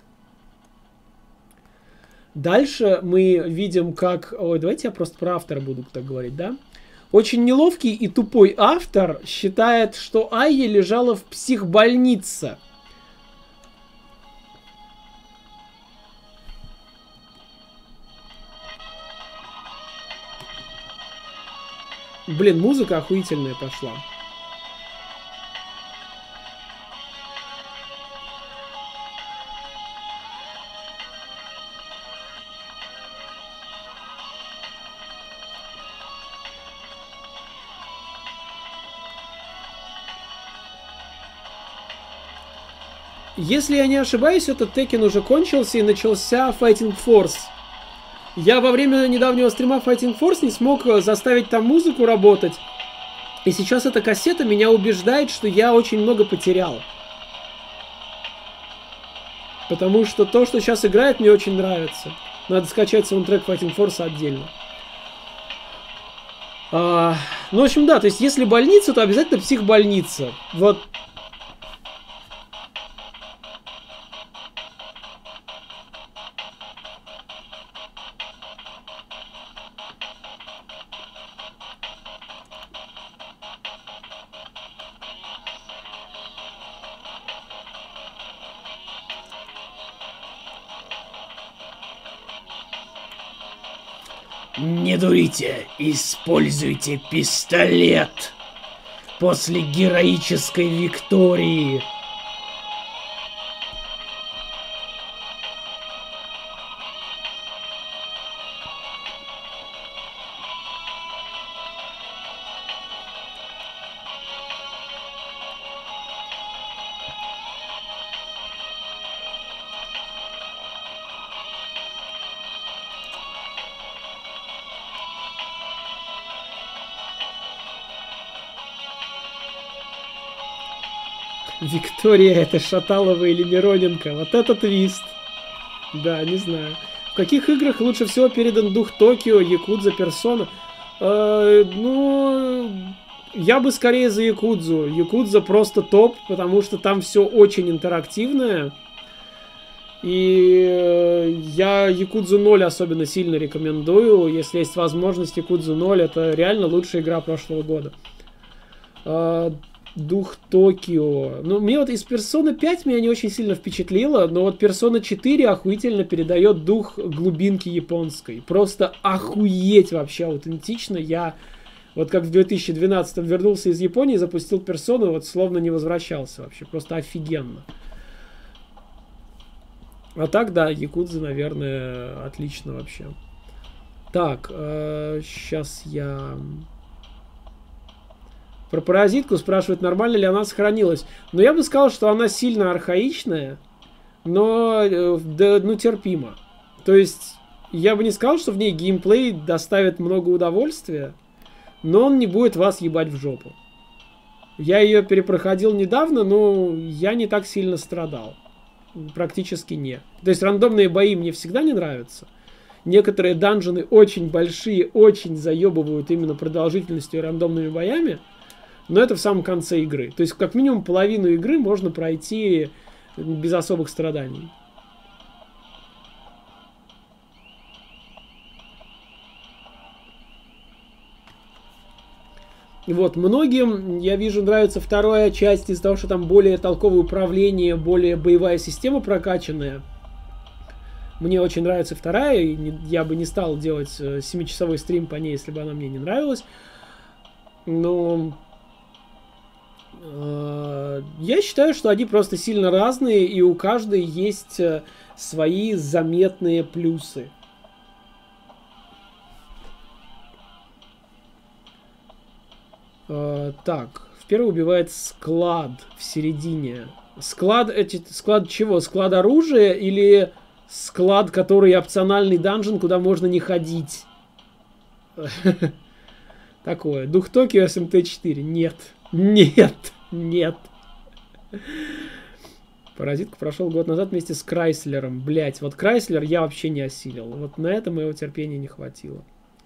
Дальше мы видим, как... Ой, давайте я просто про автора буду так говорить, да? Очень неловкий и тупой автор считает, что Айя лежала в психбольнице. Блин, музыка охуительная пошла. Если я не ошибаюсь, этот Tekken уже кончился и начался Fighting Force. Я во время недавнего стрима Fighting Force не смог заставить там музыку работать. И сейчас эта кассета меня убеждает, что я очень много потерял. Потому что то, что сейчас играет, мне очень нравится. Надо скачать саундтрек Fighting Force отдельно. А, ну, в общем, да, то есть если больница, то обязательно психбольница. Вот. Не дурите, используйте пистолет после героической виктории. Виктория, это Шаталова или Мироненко? Вот это твист. Да, не знаю. В каких играх лучше всего передан дух Токио, Якудза, Персона? Э, ну, я бы скорее за Якудзу. Якудза просто топ, потому что там все очень интерактивное. И э, я Якудзу ноль особенно сильно рекомендую. Если есть возможность, Якудзу ноль это реально лучшая игра прошлого года. Э, Дух Токио. Ну, мне вот из Персоны пять меня не очень сильно впечатлило, но вот Персона четыре охуительно передает дух глубинки японской. Просто охуеть вообще аутентично. Я Вот как в две тысячи двенадцатом вернулся из Японии, запустил персону, вот словно не возвращался вообще. Просто офигенно. А так, да, якудза, наверное, отлично вообще. Так, э, сейчас я... Про паразитку спрашивают, нормально ли она сохранилась. Но я бы сказал, что она сильно архаичная, но э, да, ну, терпимо. То есть, я бы не сказал, что в ней геймплей доставит много удовольствия, но он не будет вас ебать в жопу. Я ее перепроходил недавно, но я не так сильно страдал. Практически не. То есть рандомные бои мне всегда не нравятся. Некоторые данжены очень большие, очень заебывают именно продолжительностью и рандомными боями. Но это в самом конце игры. То есть как минимум половину игры можно пройти без особых страданий. Вот, многим, я вижу, нравится вторая часть из-за того, что там более толковое управление, более боевая система прокачанная. Мне очень нравится вторая, и я бы не стал делать семичасовой стрим по ней, если бы она мне не нравилась. Но э, я считаю, что они просто сильно разные, и у каждой есть свои заметные плюсы. Uh, так, в первый убивает склад в середине. Склад, эти, склад чего? Склад оружия или склад, который опциональный данжен, куда можно не ходить? Такое. Дух Токио эс эм тэ четыре. Нет. Нет. Нет. Паразитку прошел год назад вместе с Крайслером. Блять, вот Крайслер я вообще не осилил. Вот на это моего терпения не хватило.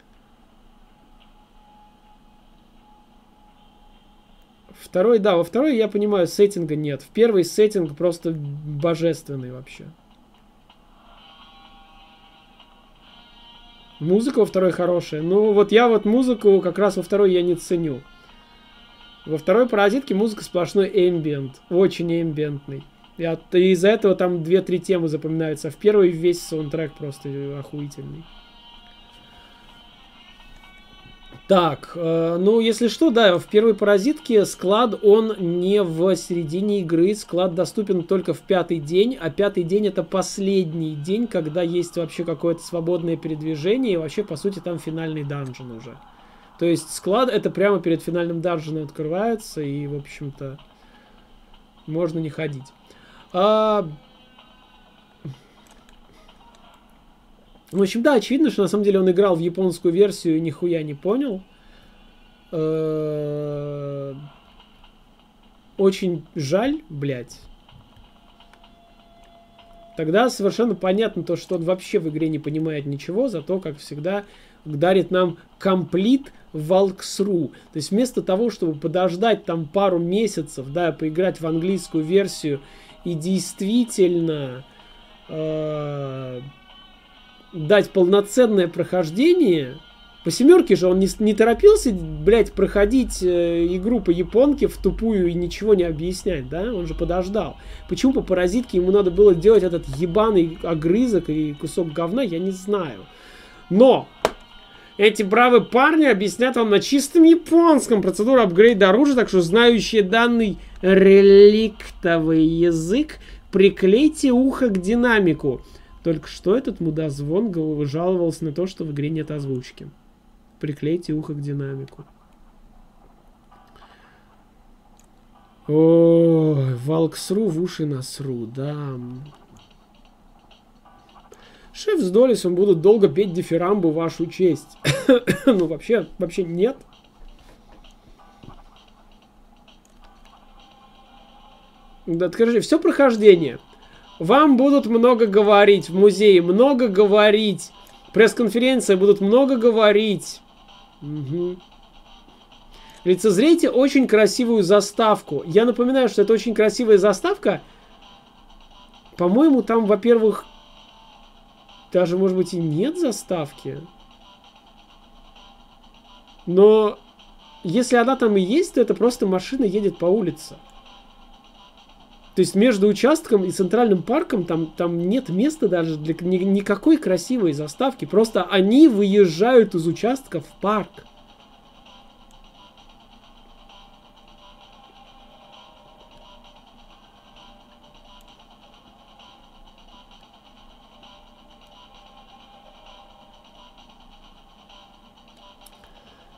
Второй, да, во второй, я понимаю, сеттинга нет. В первый сеттинг просто божественный вообще. Музыка во второй хорошая. Ну, вот я вот музыку как раз во второй я не ценю. Во второй паразитке музыка сплошной эмбиент. Очень эмбиентный. И из-за этого там две-три темы запоминаются. А в первой весь саундтрек просто охуительный. Так, э, ну, если что, да, в первой паразитке склад, он не в середине игры, склад доступен только в пятый день, а пятый день это последний день, когда есть вообще какое-то свободное передвижение, и вообще, по сути, там финальный данжен уже. То есть склад это прямо перед финальным данженом открывается, и, в общем-то, можно не ходить. А... В общем, да, очевидно, что на самом деле он играл в японскую версию и нихуя не понял. Очень жаль, блядь. Тогда совершенно понятно то, что он вообще в игре не понимает ничего, зато, как всегда, дарит нам комплит walkthrough. То есть вместо того, чтобы подождать там пару месяцев, да, поиграть в английскую версию и действительно... Э дать полноценное прохождение. По семерке же он не, не торопился, блядь, проходить э, игру по японке в тупую и ничего не объяснять, да? Он же подождал. Почему по паразитке ему надо было делать этот ебаный огрызок и кусок говна, я не знаю. Но эти бравые парни объяснят вам на чистом японском процедуру апгрейда оружия, так что знающие данный реликтовый язык, приклейте ухо к динамику. Только что этот мудозвон жаловался на то, что в игре нет озвучки. Приклейте ухо к динамику. Ой, walkthrough в уши насру, да. Шеф с Долисом будут долго петь дифирамбу в вашу честь. Ну, вообще, вообще нет. Да, скажи, все прохождение. Вам будут много говорить в музее, много говорить. Пресс-конференция будут много говорить. Угу. Лицезрейте очень красивую заставку. Я напоминаю, что это очень красивая заставка. По-моему, там, во-первых, даже, может быть, и нет заставки. Но если она там и есть, то это просто машина едет по улице. То есть между участком и центральным парком там, там нет места даже для ни, никакой красивой заставки. Просто они выезжают из участка в парк.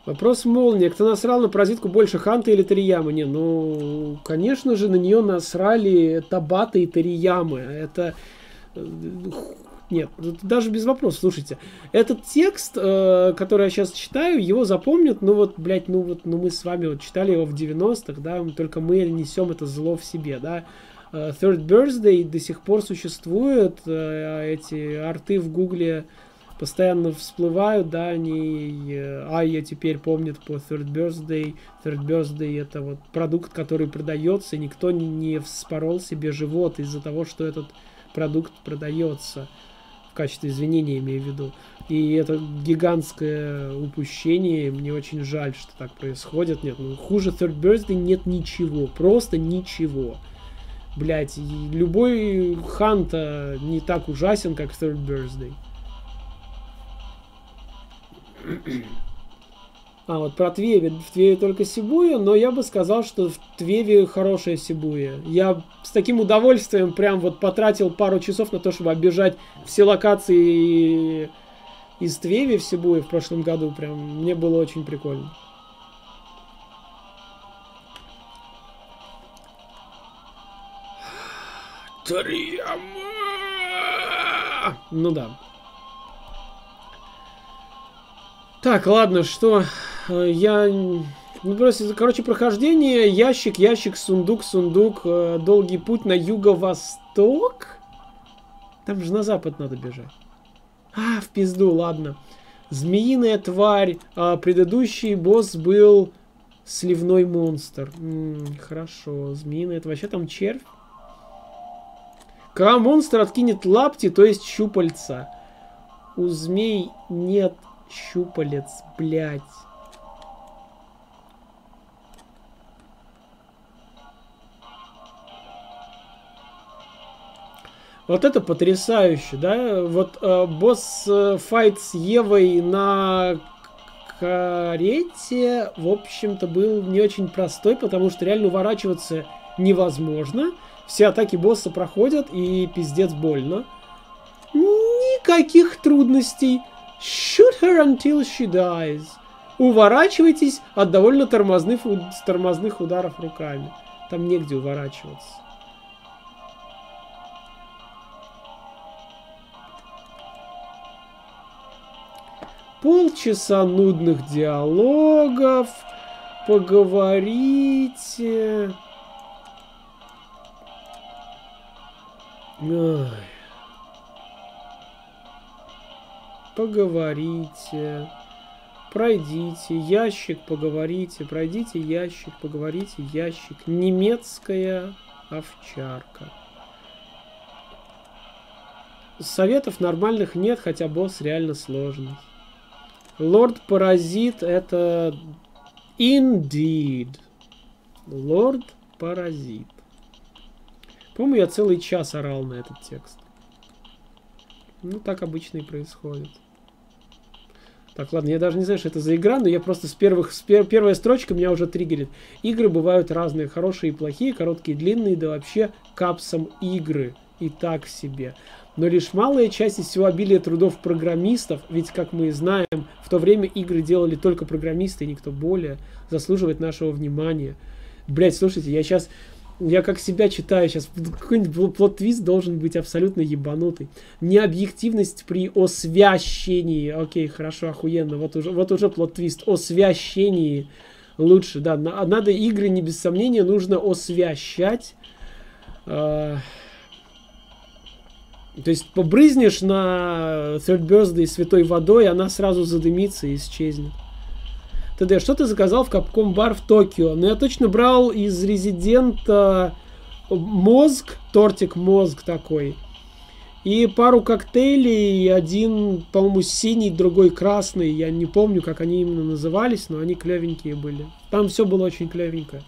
Вопрос молния. Кто насрал на паразитку больше, Ханта или Ториямы? Не, ну, конечно же, на нее насрали Табата и Ториямы. Это... Нет, даже без вопросов. Слушайте, этот текст, э, который я сейчас читаю, его запомнят, ну вот, блядь, ну вот, ну мы с вами вот читали его в девяностых, да, только мы несем это зло в себе, да. Uh, Third Birthday до сих пор существует, uh, эти арты в гугле постоянно всплывают, да, они, uh, а я теперь помнит по Third Birthday. Third Birthday это вот продукт, который продается, и никто не, не вспорол себе живот из-за того, что этот продукт продается. В качестве извинения, имею в виду. И это гигантское упущение. Мне очень жаль, что так происходит. Нет, ну хуже Third Birthday нет ничего. Просто ничего. Блять, любой Ханта не так ужасен, как Third Birthday. А, вот про Твеви. В Твеве только Сибуя, но я бы сказал, что в Твеве хорошая Сибуя. Я с таким удовольствием прям вот потратил пару часов на то, чтобы оббежать все локации из Твеви в Сибуе в прошлом году. Прям мне было очень прикольно. Ториямы! Ну да. Так, ладно, что я... Ну, просто, короче, прохождение, ящик, ящик, сундук, сундук, э, долгий путь на юго-восток. Там же на запад надо бежать. А, в пизду, ладно. Змеиная тварь. А, предыдущий босс был сливной монстр. М-м, хорошо, змеиная тварь. Вообще там червь. Когда монстр откинет лапти, то есть щупальца. У змей нет щупалец, блядь. Вот это потрясающе, да? Вот э, босс-файт э, с Евой на карете, в общем-то, был не очень простой, потому что реально уворачиваться невозможно. Все атаки босса проходят, и пиздец больно. Никаких трудностей. Shoot her until she dies. Уворачивайтесь от довольно тормозных, тормозных ударов руками. Там негде уворачиваться. Полчаса нудных диалогов. Поговорите. Ой. Поговорите. Пройдите ящик, поговорите. Пройдите ящик, поговорите ящик. Немецкая овчарка. Советов нормальных нет, хотя босс реально сложный. Лорд-паразит это... Indeed. Лорд-паразит. По-моему, я целый час орал на этот текст. Ну, так обычно и происходит. Так, ладно, я даже не знаю, что это за игра, но я просто с первых... С пер, первая строчка меня уже триггерит. Игры бывают разные, хорошие и плохие, короткие и длинные, да вообще капсом игры. И так себе. Но лишь малая часть из всего обилия трудов программистов, ведь, как мы знаем, в то время игры делали только программисты, и никто более, заслуживает нашего внимания. Блять, слушайте, я сейчас... Я как себя читаю сейчас. Какой-нибудь плот-твист должен быть абсолютно ебанутый. Необъективность при освящении. Окей, хорошо, охуенно. Вот уже, вот уже плот-твист. Освящении лучше. Да, надо игры, не без сомнения, нужно освящать. То есть побрызнешь на Third Birthday святой водой, она сразу задымится и исчезнет. ТД, что ты заказал в Capcom бар в Токио? Ну, я точно брал из Резидента мозг, тортик мозг такой. И пару коктейлей, один, по-моему, синий, другой красный. Я не помню, как они именно назывались, но они клевенькие были. Там все было очень клевенько.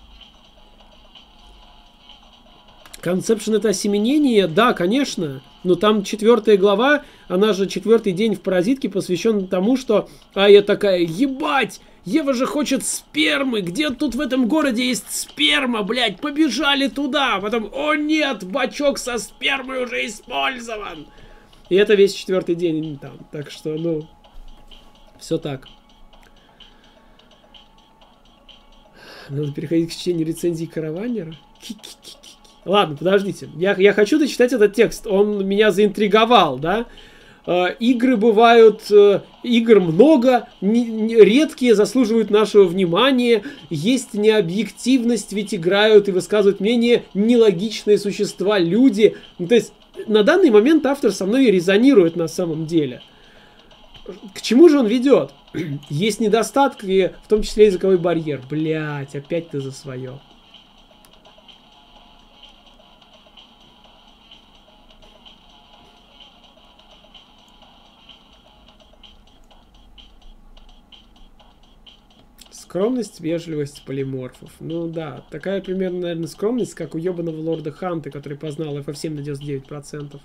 Концепшн это осеменение? Да, конечно. Но там четвертая глава, она же четвертый день в паразитке посвящен тому, что... А я такая, ебать! Ева же хочет спермы! Где тут в этом городе есть сперма, блядь? Побежали туда! А потом, о нет, бачок со спермой уже использован! И это весь четвертый день там. Так что, ну... Все так. Надо переходить к чтению рецензий Караванера. Ладно, подождите. Я, я хочу дочитать этот текст. Он меня заинтриговал, да? Э, игры бывают... Э, игр много, не, не, редкие, заслуживают нашего внимания. Есть необъективность, ведь играют и высказывают мнение нелогичные существа, люди. Ну, то есть, на данный момент автор со мной резонирует на самом деле. К чему же он ведет? Есть недостатки, в том числе языковой барьер. Блять, опять ты за свое. Скромность, вежливость полиморфов. Ну да, такая примерно, наверное, скромность, как у ебаного лорда Ханта, который познал эф эф семь на девяносто девять процентов.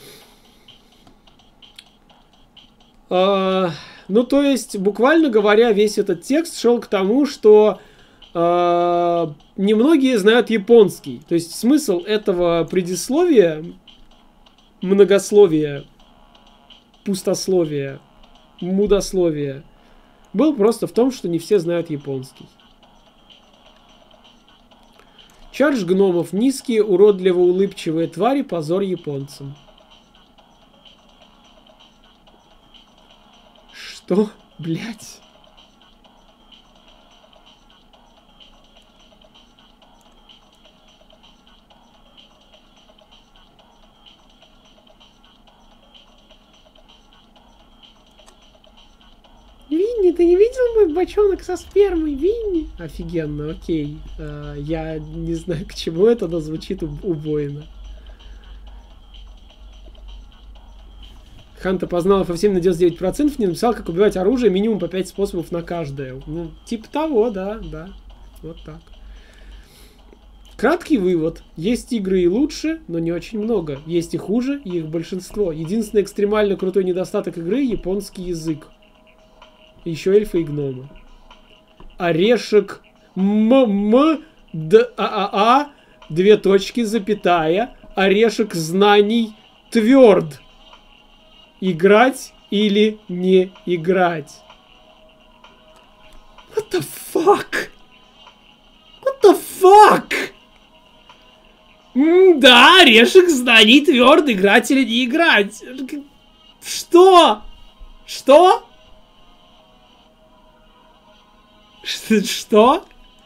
А, ну, то есть, буквально говоря, весь этот текст шел к тому, что а, немногие знают японский. То есть, смысл этого предисловия, многословия, пустословия, мудословия, был просто в том, что не все знают японский. Чардж гномов. Низкие, уродливо улыбчивые твари, позор японцам. Что? Блять. Винни, ты не видел мой бочонок со спермой, Винни? Офигенно, окей. Uh, я не знаю, к чему это, но звучит убойно. Ханта познал эф эф семь на девяносто девять процентов, не написал, как убивать оружие, минимум по пять способов на каждое. Ну, типа того, да, да. Вот так. Краткий вывод. Есть игры и лучше, но не очень много. Есть и хуже, и их большинство. Единственный экстремально крутой недостаток игры — японский язык. Еще эльфы и гномы. Орешек м-м д а а а две точки, запятая. Орешек знаний тверд. Играть или не играть? What the fuck? What the fuck? М да, орешек знаний тверд. Играть или не играть? Что? Что? Что?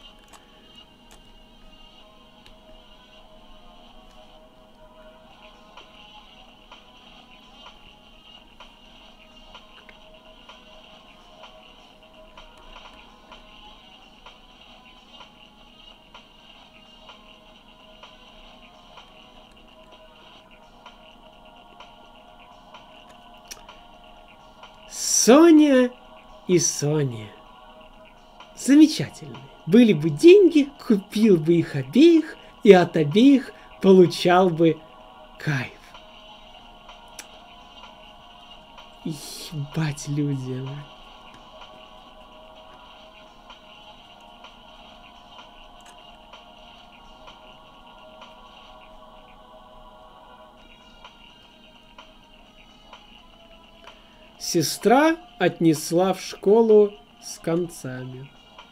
Соня и Соня. Замечательно. Были бы деньги, купил бы их обеих, и от обеих получал бы кайф. Ебать, люди. Сестра отнесла в школу с концами.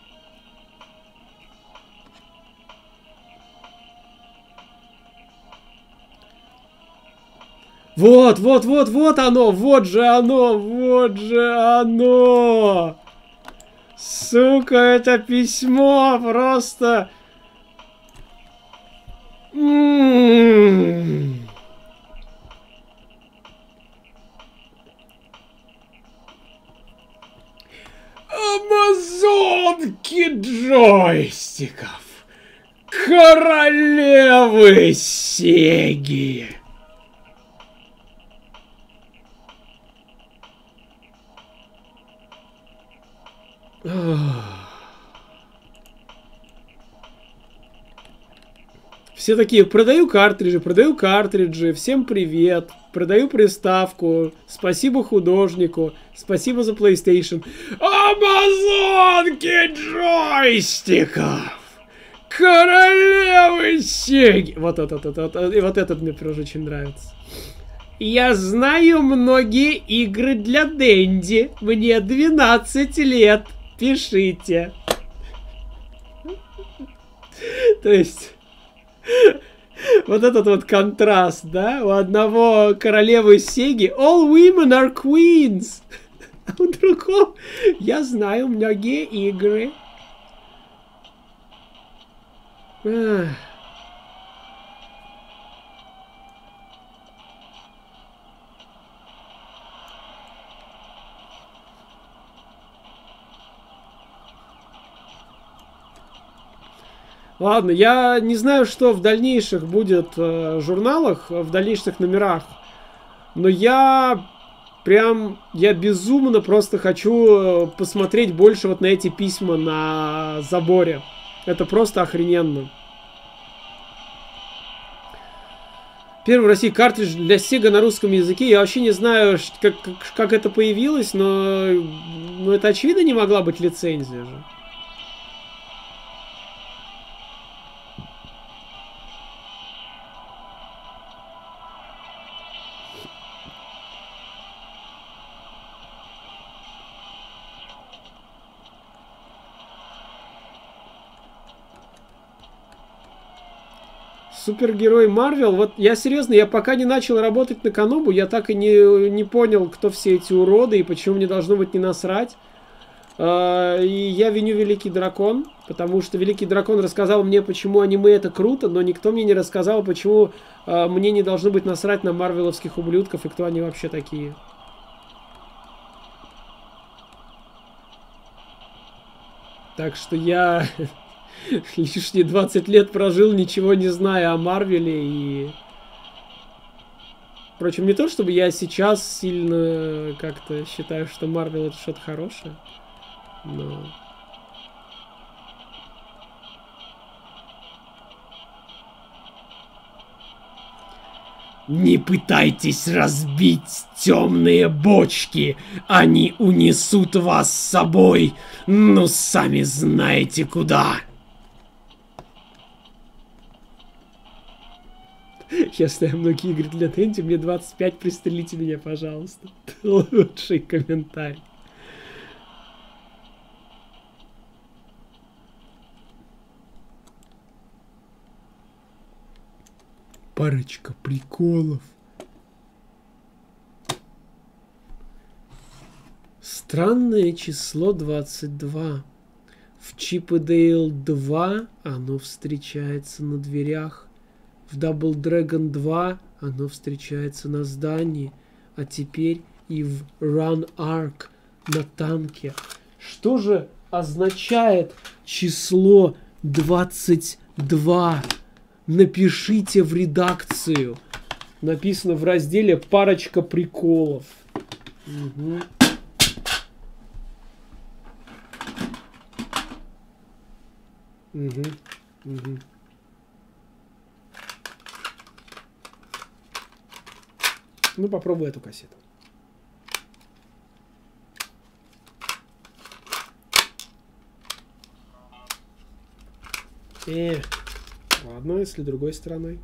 Вот, вот, вот, вот оно, вот же оно, вот же оно. Сука, это письмо просто... М-м-м. Амазонки джойстиков. Королевы Сеги. Все такие: продаю картриджи, продаю картриджи, всем привет, продаю приставку, спасибо художнику, спасибо за PlayStation. Амазонки джойстиков! Королевы Сеги! Вот этот, вот, вот, вот этот мне тоже очень нравится. Я знаю многие игры для Дэнди. Мне двенадцать лет. Пишите. То есть... Вот этот вот контраст, да? У одного королевы Сеги all women are queens. А у другого я знаю многие игры. Ах. Ладно, я не знаю, что в дальнейших будет э, журналах, в дальнейших номерах, но я прям, я безумно просто хочу посмотреть больше вот на эти письма на заборе. Это просто охрененно. Первый в России картридж для Sega на русском языке. Я вообще не знаю, как, как, как это появилось, но, но это очевидно не могла быть лицензия же. Супергерой Марвел, вот я серьезно, я пока не начал работать на Канобу, я так и не, не понял, кто все эти уроды и почему мне должно быть не насрать. Uh, и я виню Великий Дракон, потому что Великий Дракон рассказал мне, почему аниме это круто, но никто мне не рассказал, почему uh, мне не должно быть насрать на марвеловских ублюдков и кто они вообще такие. Так что я лишние двадцать лет прожил, ничего не зная о Марвеле и... Впрочем, не то, чтобы я сейчас сильно как-то считаю, что Марвел это что-то хорошее. Но... Не пытайтесь разбить темные бочки, они унесут вас с собой, ну сами знаете куда. Я знаю многие игры для Тенди, мне двадцать пять, пристрелите меня, пожалуйста. Лучший комментарий. Парочка приколов. Странное число двадцать два. В Чип и Дейл два оно встречается на дверях. В Double Dragon два оно встречается на здании. А теперь и в Run Arc на танке. Что же означает число двадцать два? Напишите в редакцию. Написано в разделе «Парочка приколов». Угу. Угу. Угу. Ну, попробуй эту кассету. Э. Ладно, если другой стороной.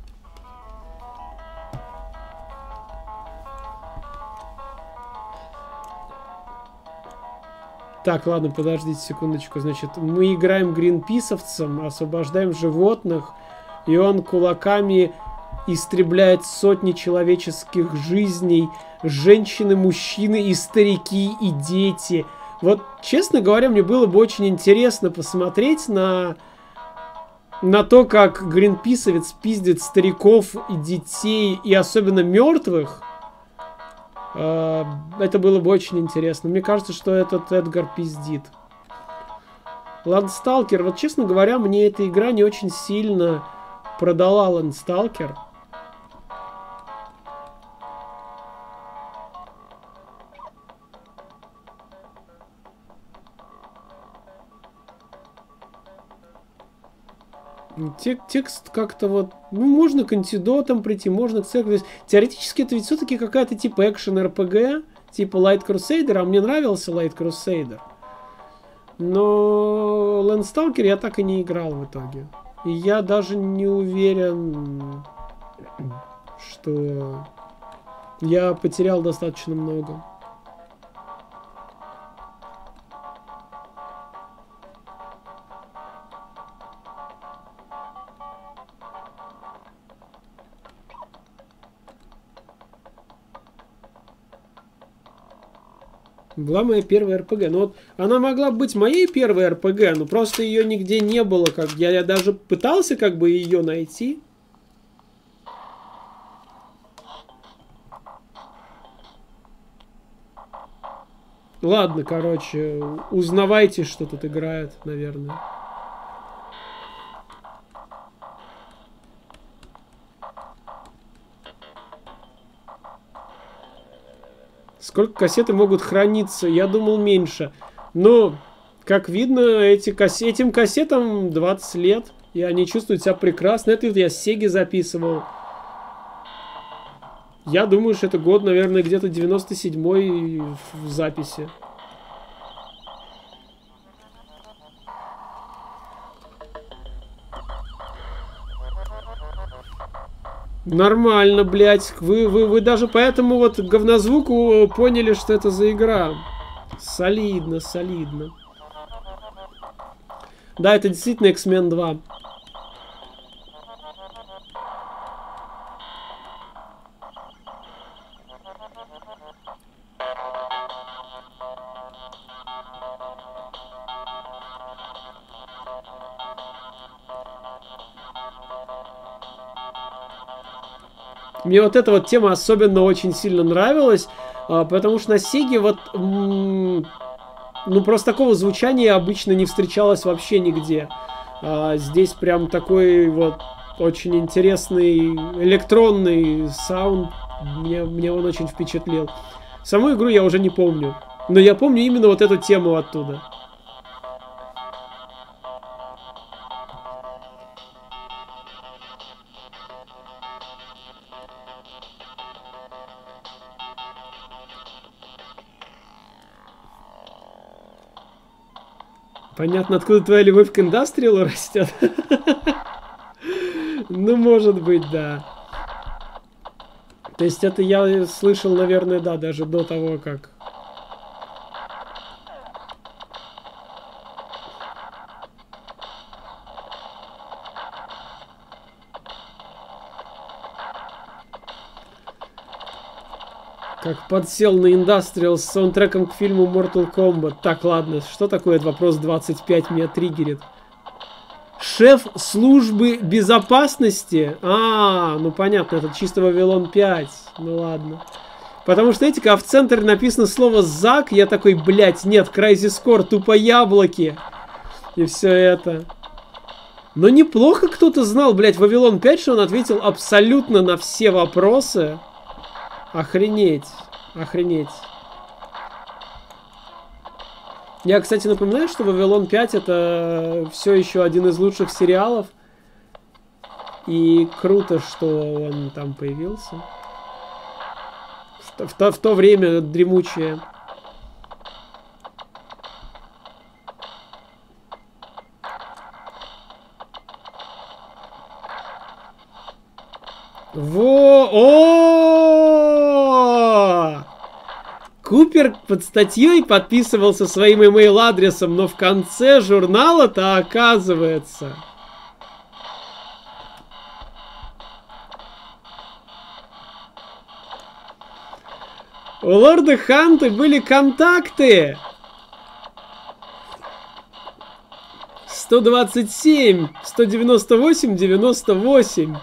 Так, ладно, подождите секундочку. Значит, мы играем гринписовцем, освобождаем животных, и он кулаками истребляет сотни человеческих жизней, женщины, мужчины и старики, и дети. Вот, честно говоря, мне было бы очень интересно посмотреть на... на то, как гринписовец пиздит стариков и детей, и особенно мертвых. Это было бы очень интересно. Мне кажется, что этот Эдгар пиздит. Ландсталкер. Вот, честно говоря, мне эта игра не очень сильно продала. Ландсталкер. Тек, текст как-то вот... Ну, можно к антидотам прийти, можно к церкви. Теоретически это ведь все-таки какая-то типа экшен-эр пи джи, типа Light Crusader, а мне нравился Light Crusader. Но Landstalker я так и не играл в итоге. И я даже не уверен, что я потерял достаточно много. Была моя первая эр пэ гэ. Ну вот она могла быть моей первой эр пэ гэ, но просто ее нигде не было. Как я, я даже пытался как бы ее найти. Ладно, короче, узнавайте, что тут играет, наверное. Сколько кассеты могут храниться? Я думал, меньше. Но, как видно, эти касс... этим кассетам двадцать лет. И они чувствуют себя прекрасно. Это я с Сеги записывал. Я думаю, что это год, наверное, где-то девяносто седьмой в записи. Нормально, блядь. Вы, вы, вы даже по этому вот говнозвуку поняли, что это за игра. Солидно, солидно. Да, это действительно X-Men два. Мне вот эта вот тема особенно очень сильно нравилась, потому что на Сеге вот, ну, просто такого звучания обычно не встречалось вообще нигде. Здесь прям такой вот очень интересный электронный саунд, мне, мне он очень впечатлил. Саму игру я уже не помню, но я помню именно вот эту тему оттуда. Понятно, откуда твоя любовь к индастриалу растет? Ну, может быть, да. То есть это я слышал, наверное, да, даже до того, как... Как подсел на индастриал с саундтреком к фильму Mortal Kombat. Так, ладно, что такое этот вопрос двадцать пять меня триггерит? Шеф службы безопасности? А, ну понятно, это чисто Вавилон пять. Ну ладно. Потому что, видите, а в центре написано слово Зак, я такой, блядь, нет, Crysis Core, тупо яблоки. И все это. Но неплохо кто-то знал, блядь, Вавилон пять, что он ответил абсолютно на все вопросы. Охренеть. Охренеть. Я, кстати, напоминаю, что Вавилон пять это все еще один из лучших сериалов. И круто, что он там появился. В, в, в, в то время дремучее. Во! О! Купер под статьей подписывался своим имейл-адресом, но в конце журнала-то оказывается. У лорда Ханта были контакты. сто двадцать семь, сто девяносто восемь, девяносто восемь.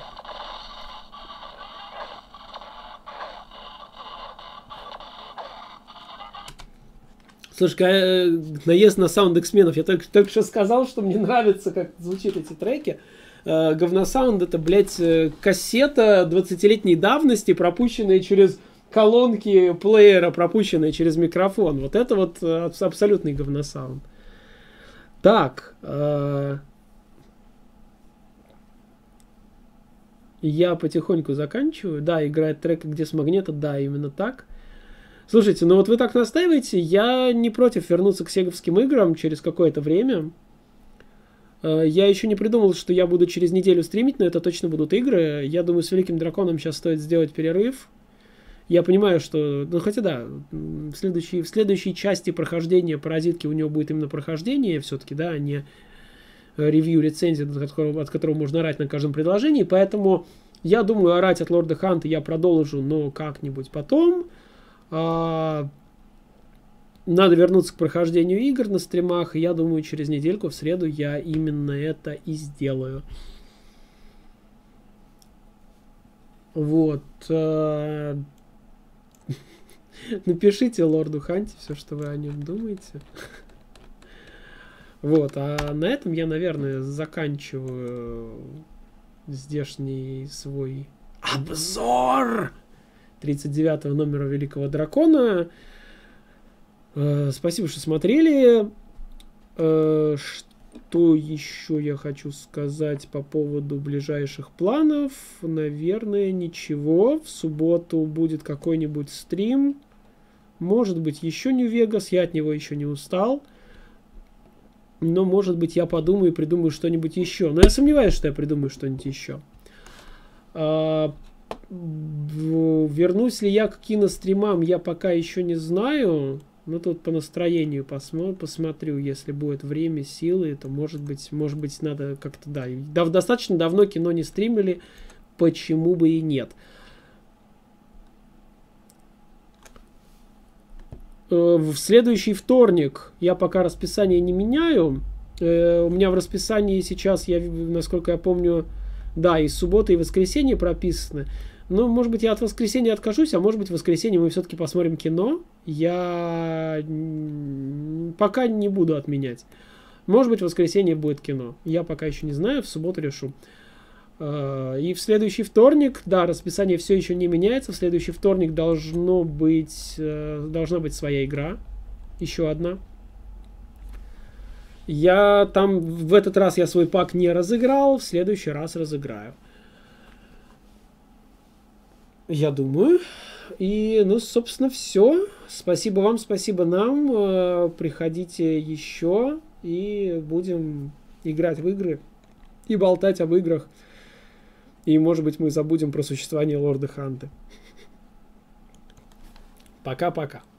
Слушай, наезд на саунд X-менов. Я только, только что сказал, что мне нравится, как звучат эти треки. Э, говносаунд — это, блядь, кассета двадцатилетней давности, пропущенная через колонки плеера, пропущенная через микрофон. Вот это вот абсолютный говносаунд. Так. Э, я потихоньку заканчиваю. Да, играет трек «Где с магнита». Да, именно так. Слушайте, ну вот вы так настаиваете, я не против вернуться к сеговским играм через какое-то время. Я еще не придумал, что я буду через неделю стримить, но это точно будут игры. Я думаю, с Великим Драконом сейчас стоит сделать перерыв. Я понимаю, что... Ну, хотя да, в следующей, в следующей части прохождения Паразитки у него будет именно прохождение все-таки, да, а не ревью, рецензия, от которого, от которого можно орать на каждом предложении. Поэтому я думаю, орать от Лорда Ханта я продолжу, но как-нибудь потом... А, надо вернуться к прохождению игр на стримах, и я думаю, через недельку, в среду, я именно это и сделаю. Вот. Напишите лорду Ханти все, что вы о нем думаете. Вот, а на этом я, наверное, заканчиваю здешний свой обзор тридцать девятого номера Великого Дракона. Э, спасибо, что смотрели. Э, что еще я хочу сказать по поводу ближайших планов? Наверное, ничего. В субботу будет какой-нибудь стрим. Может быть, еще Нью-Вегас. Я от него еще не устал. Но, может быть, я подумаю и придумаю что-нибудь еще. Но я сомневаюсь, что я придумаю что-нибудь еще. А, вернусь ли я к киностримам, я пока еще не знаю. Ну, тут по настроению посмотрю, посмотрю, если будет время, силы, то, может быть, может быть, надо как-то, да. Дав- достаточно давно кино не стримили, почему бы и нет. В следующий вторник я пока расписание не меняю. У меня в расписании сейчас, я, насколько я помню, да, и суббота, и воскресенье прописаны. Но, может быть, я от воскресенья откажусь, а может быть, в воскресенье мы все-таки посмотрим кино. Я пока не буду отменять. Может быть, в воскресенье будет кино. Я пока еще не знаю, в субботу решу. И в следующий вторник, да, расписание все еще не меняется. В следующий вторник должно быть, должна быть своя игра. Еще одна. Я там, в этот раз я свой пак не разыграл, в следующий раз разыграю. Я думаю. И, ну, собственно, все. Спасибо вам, спасибо нам. Приходите еще и будем играть в игры и болтать об играх. И, может быть, мы забудем про существование лорда Ханты. Пока-пока.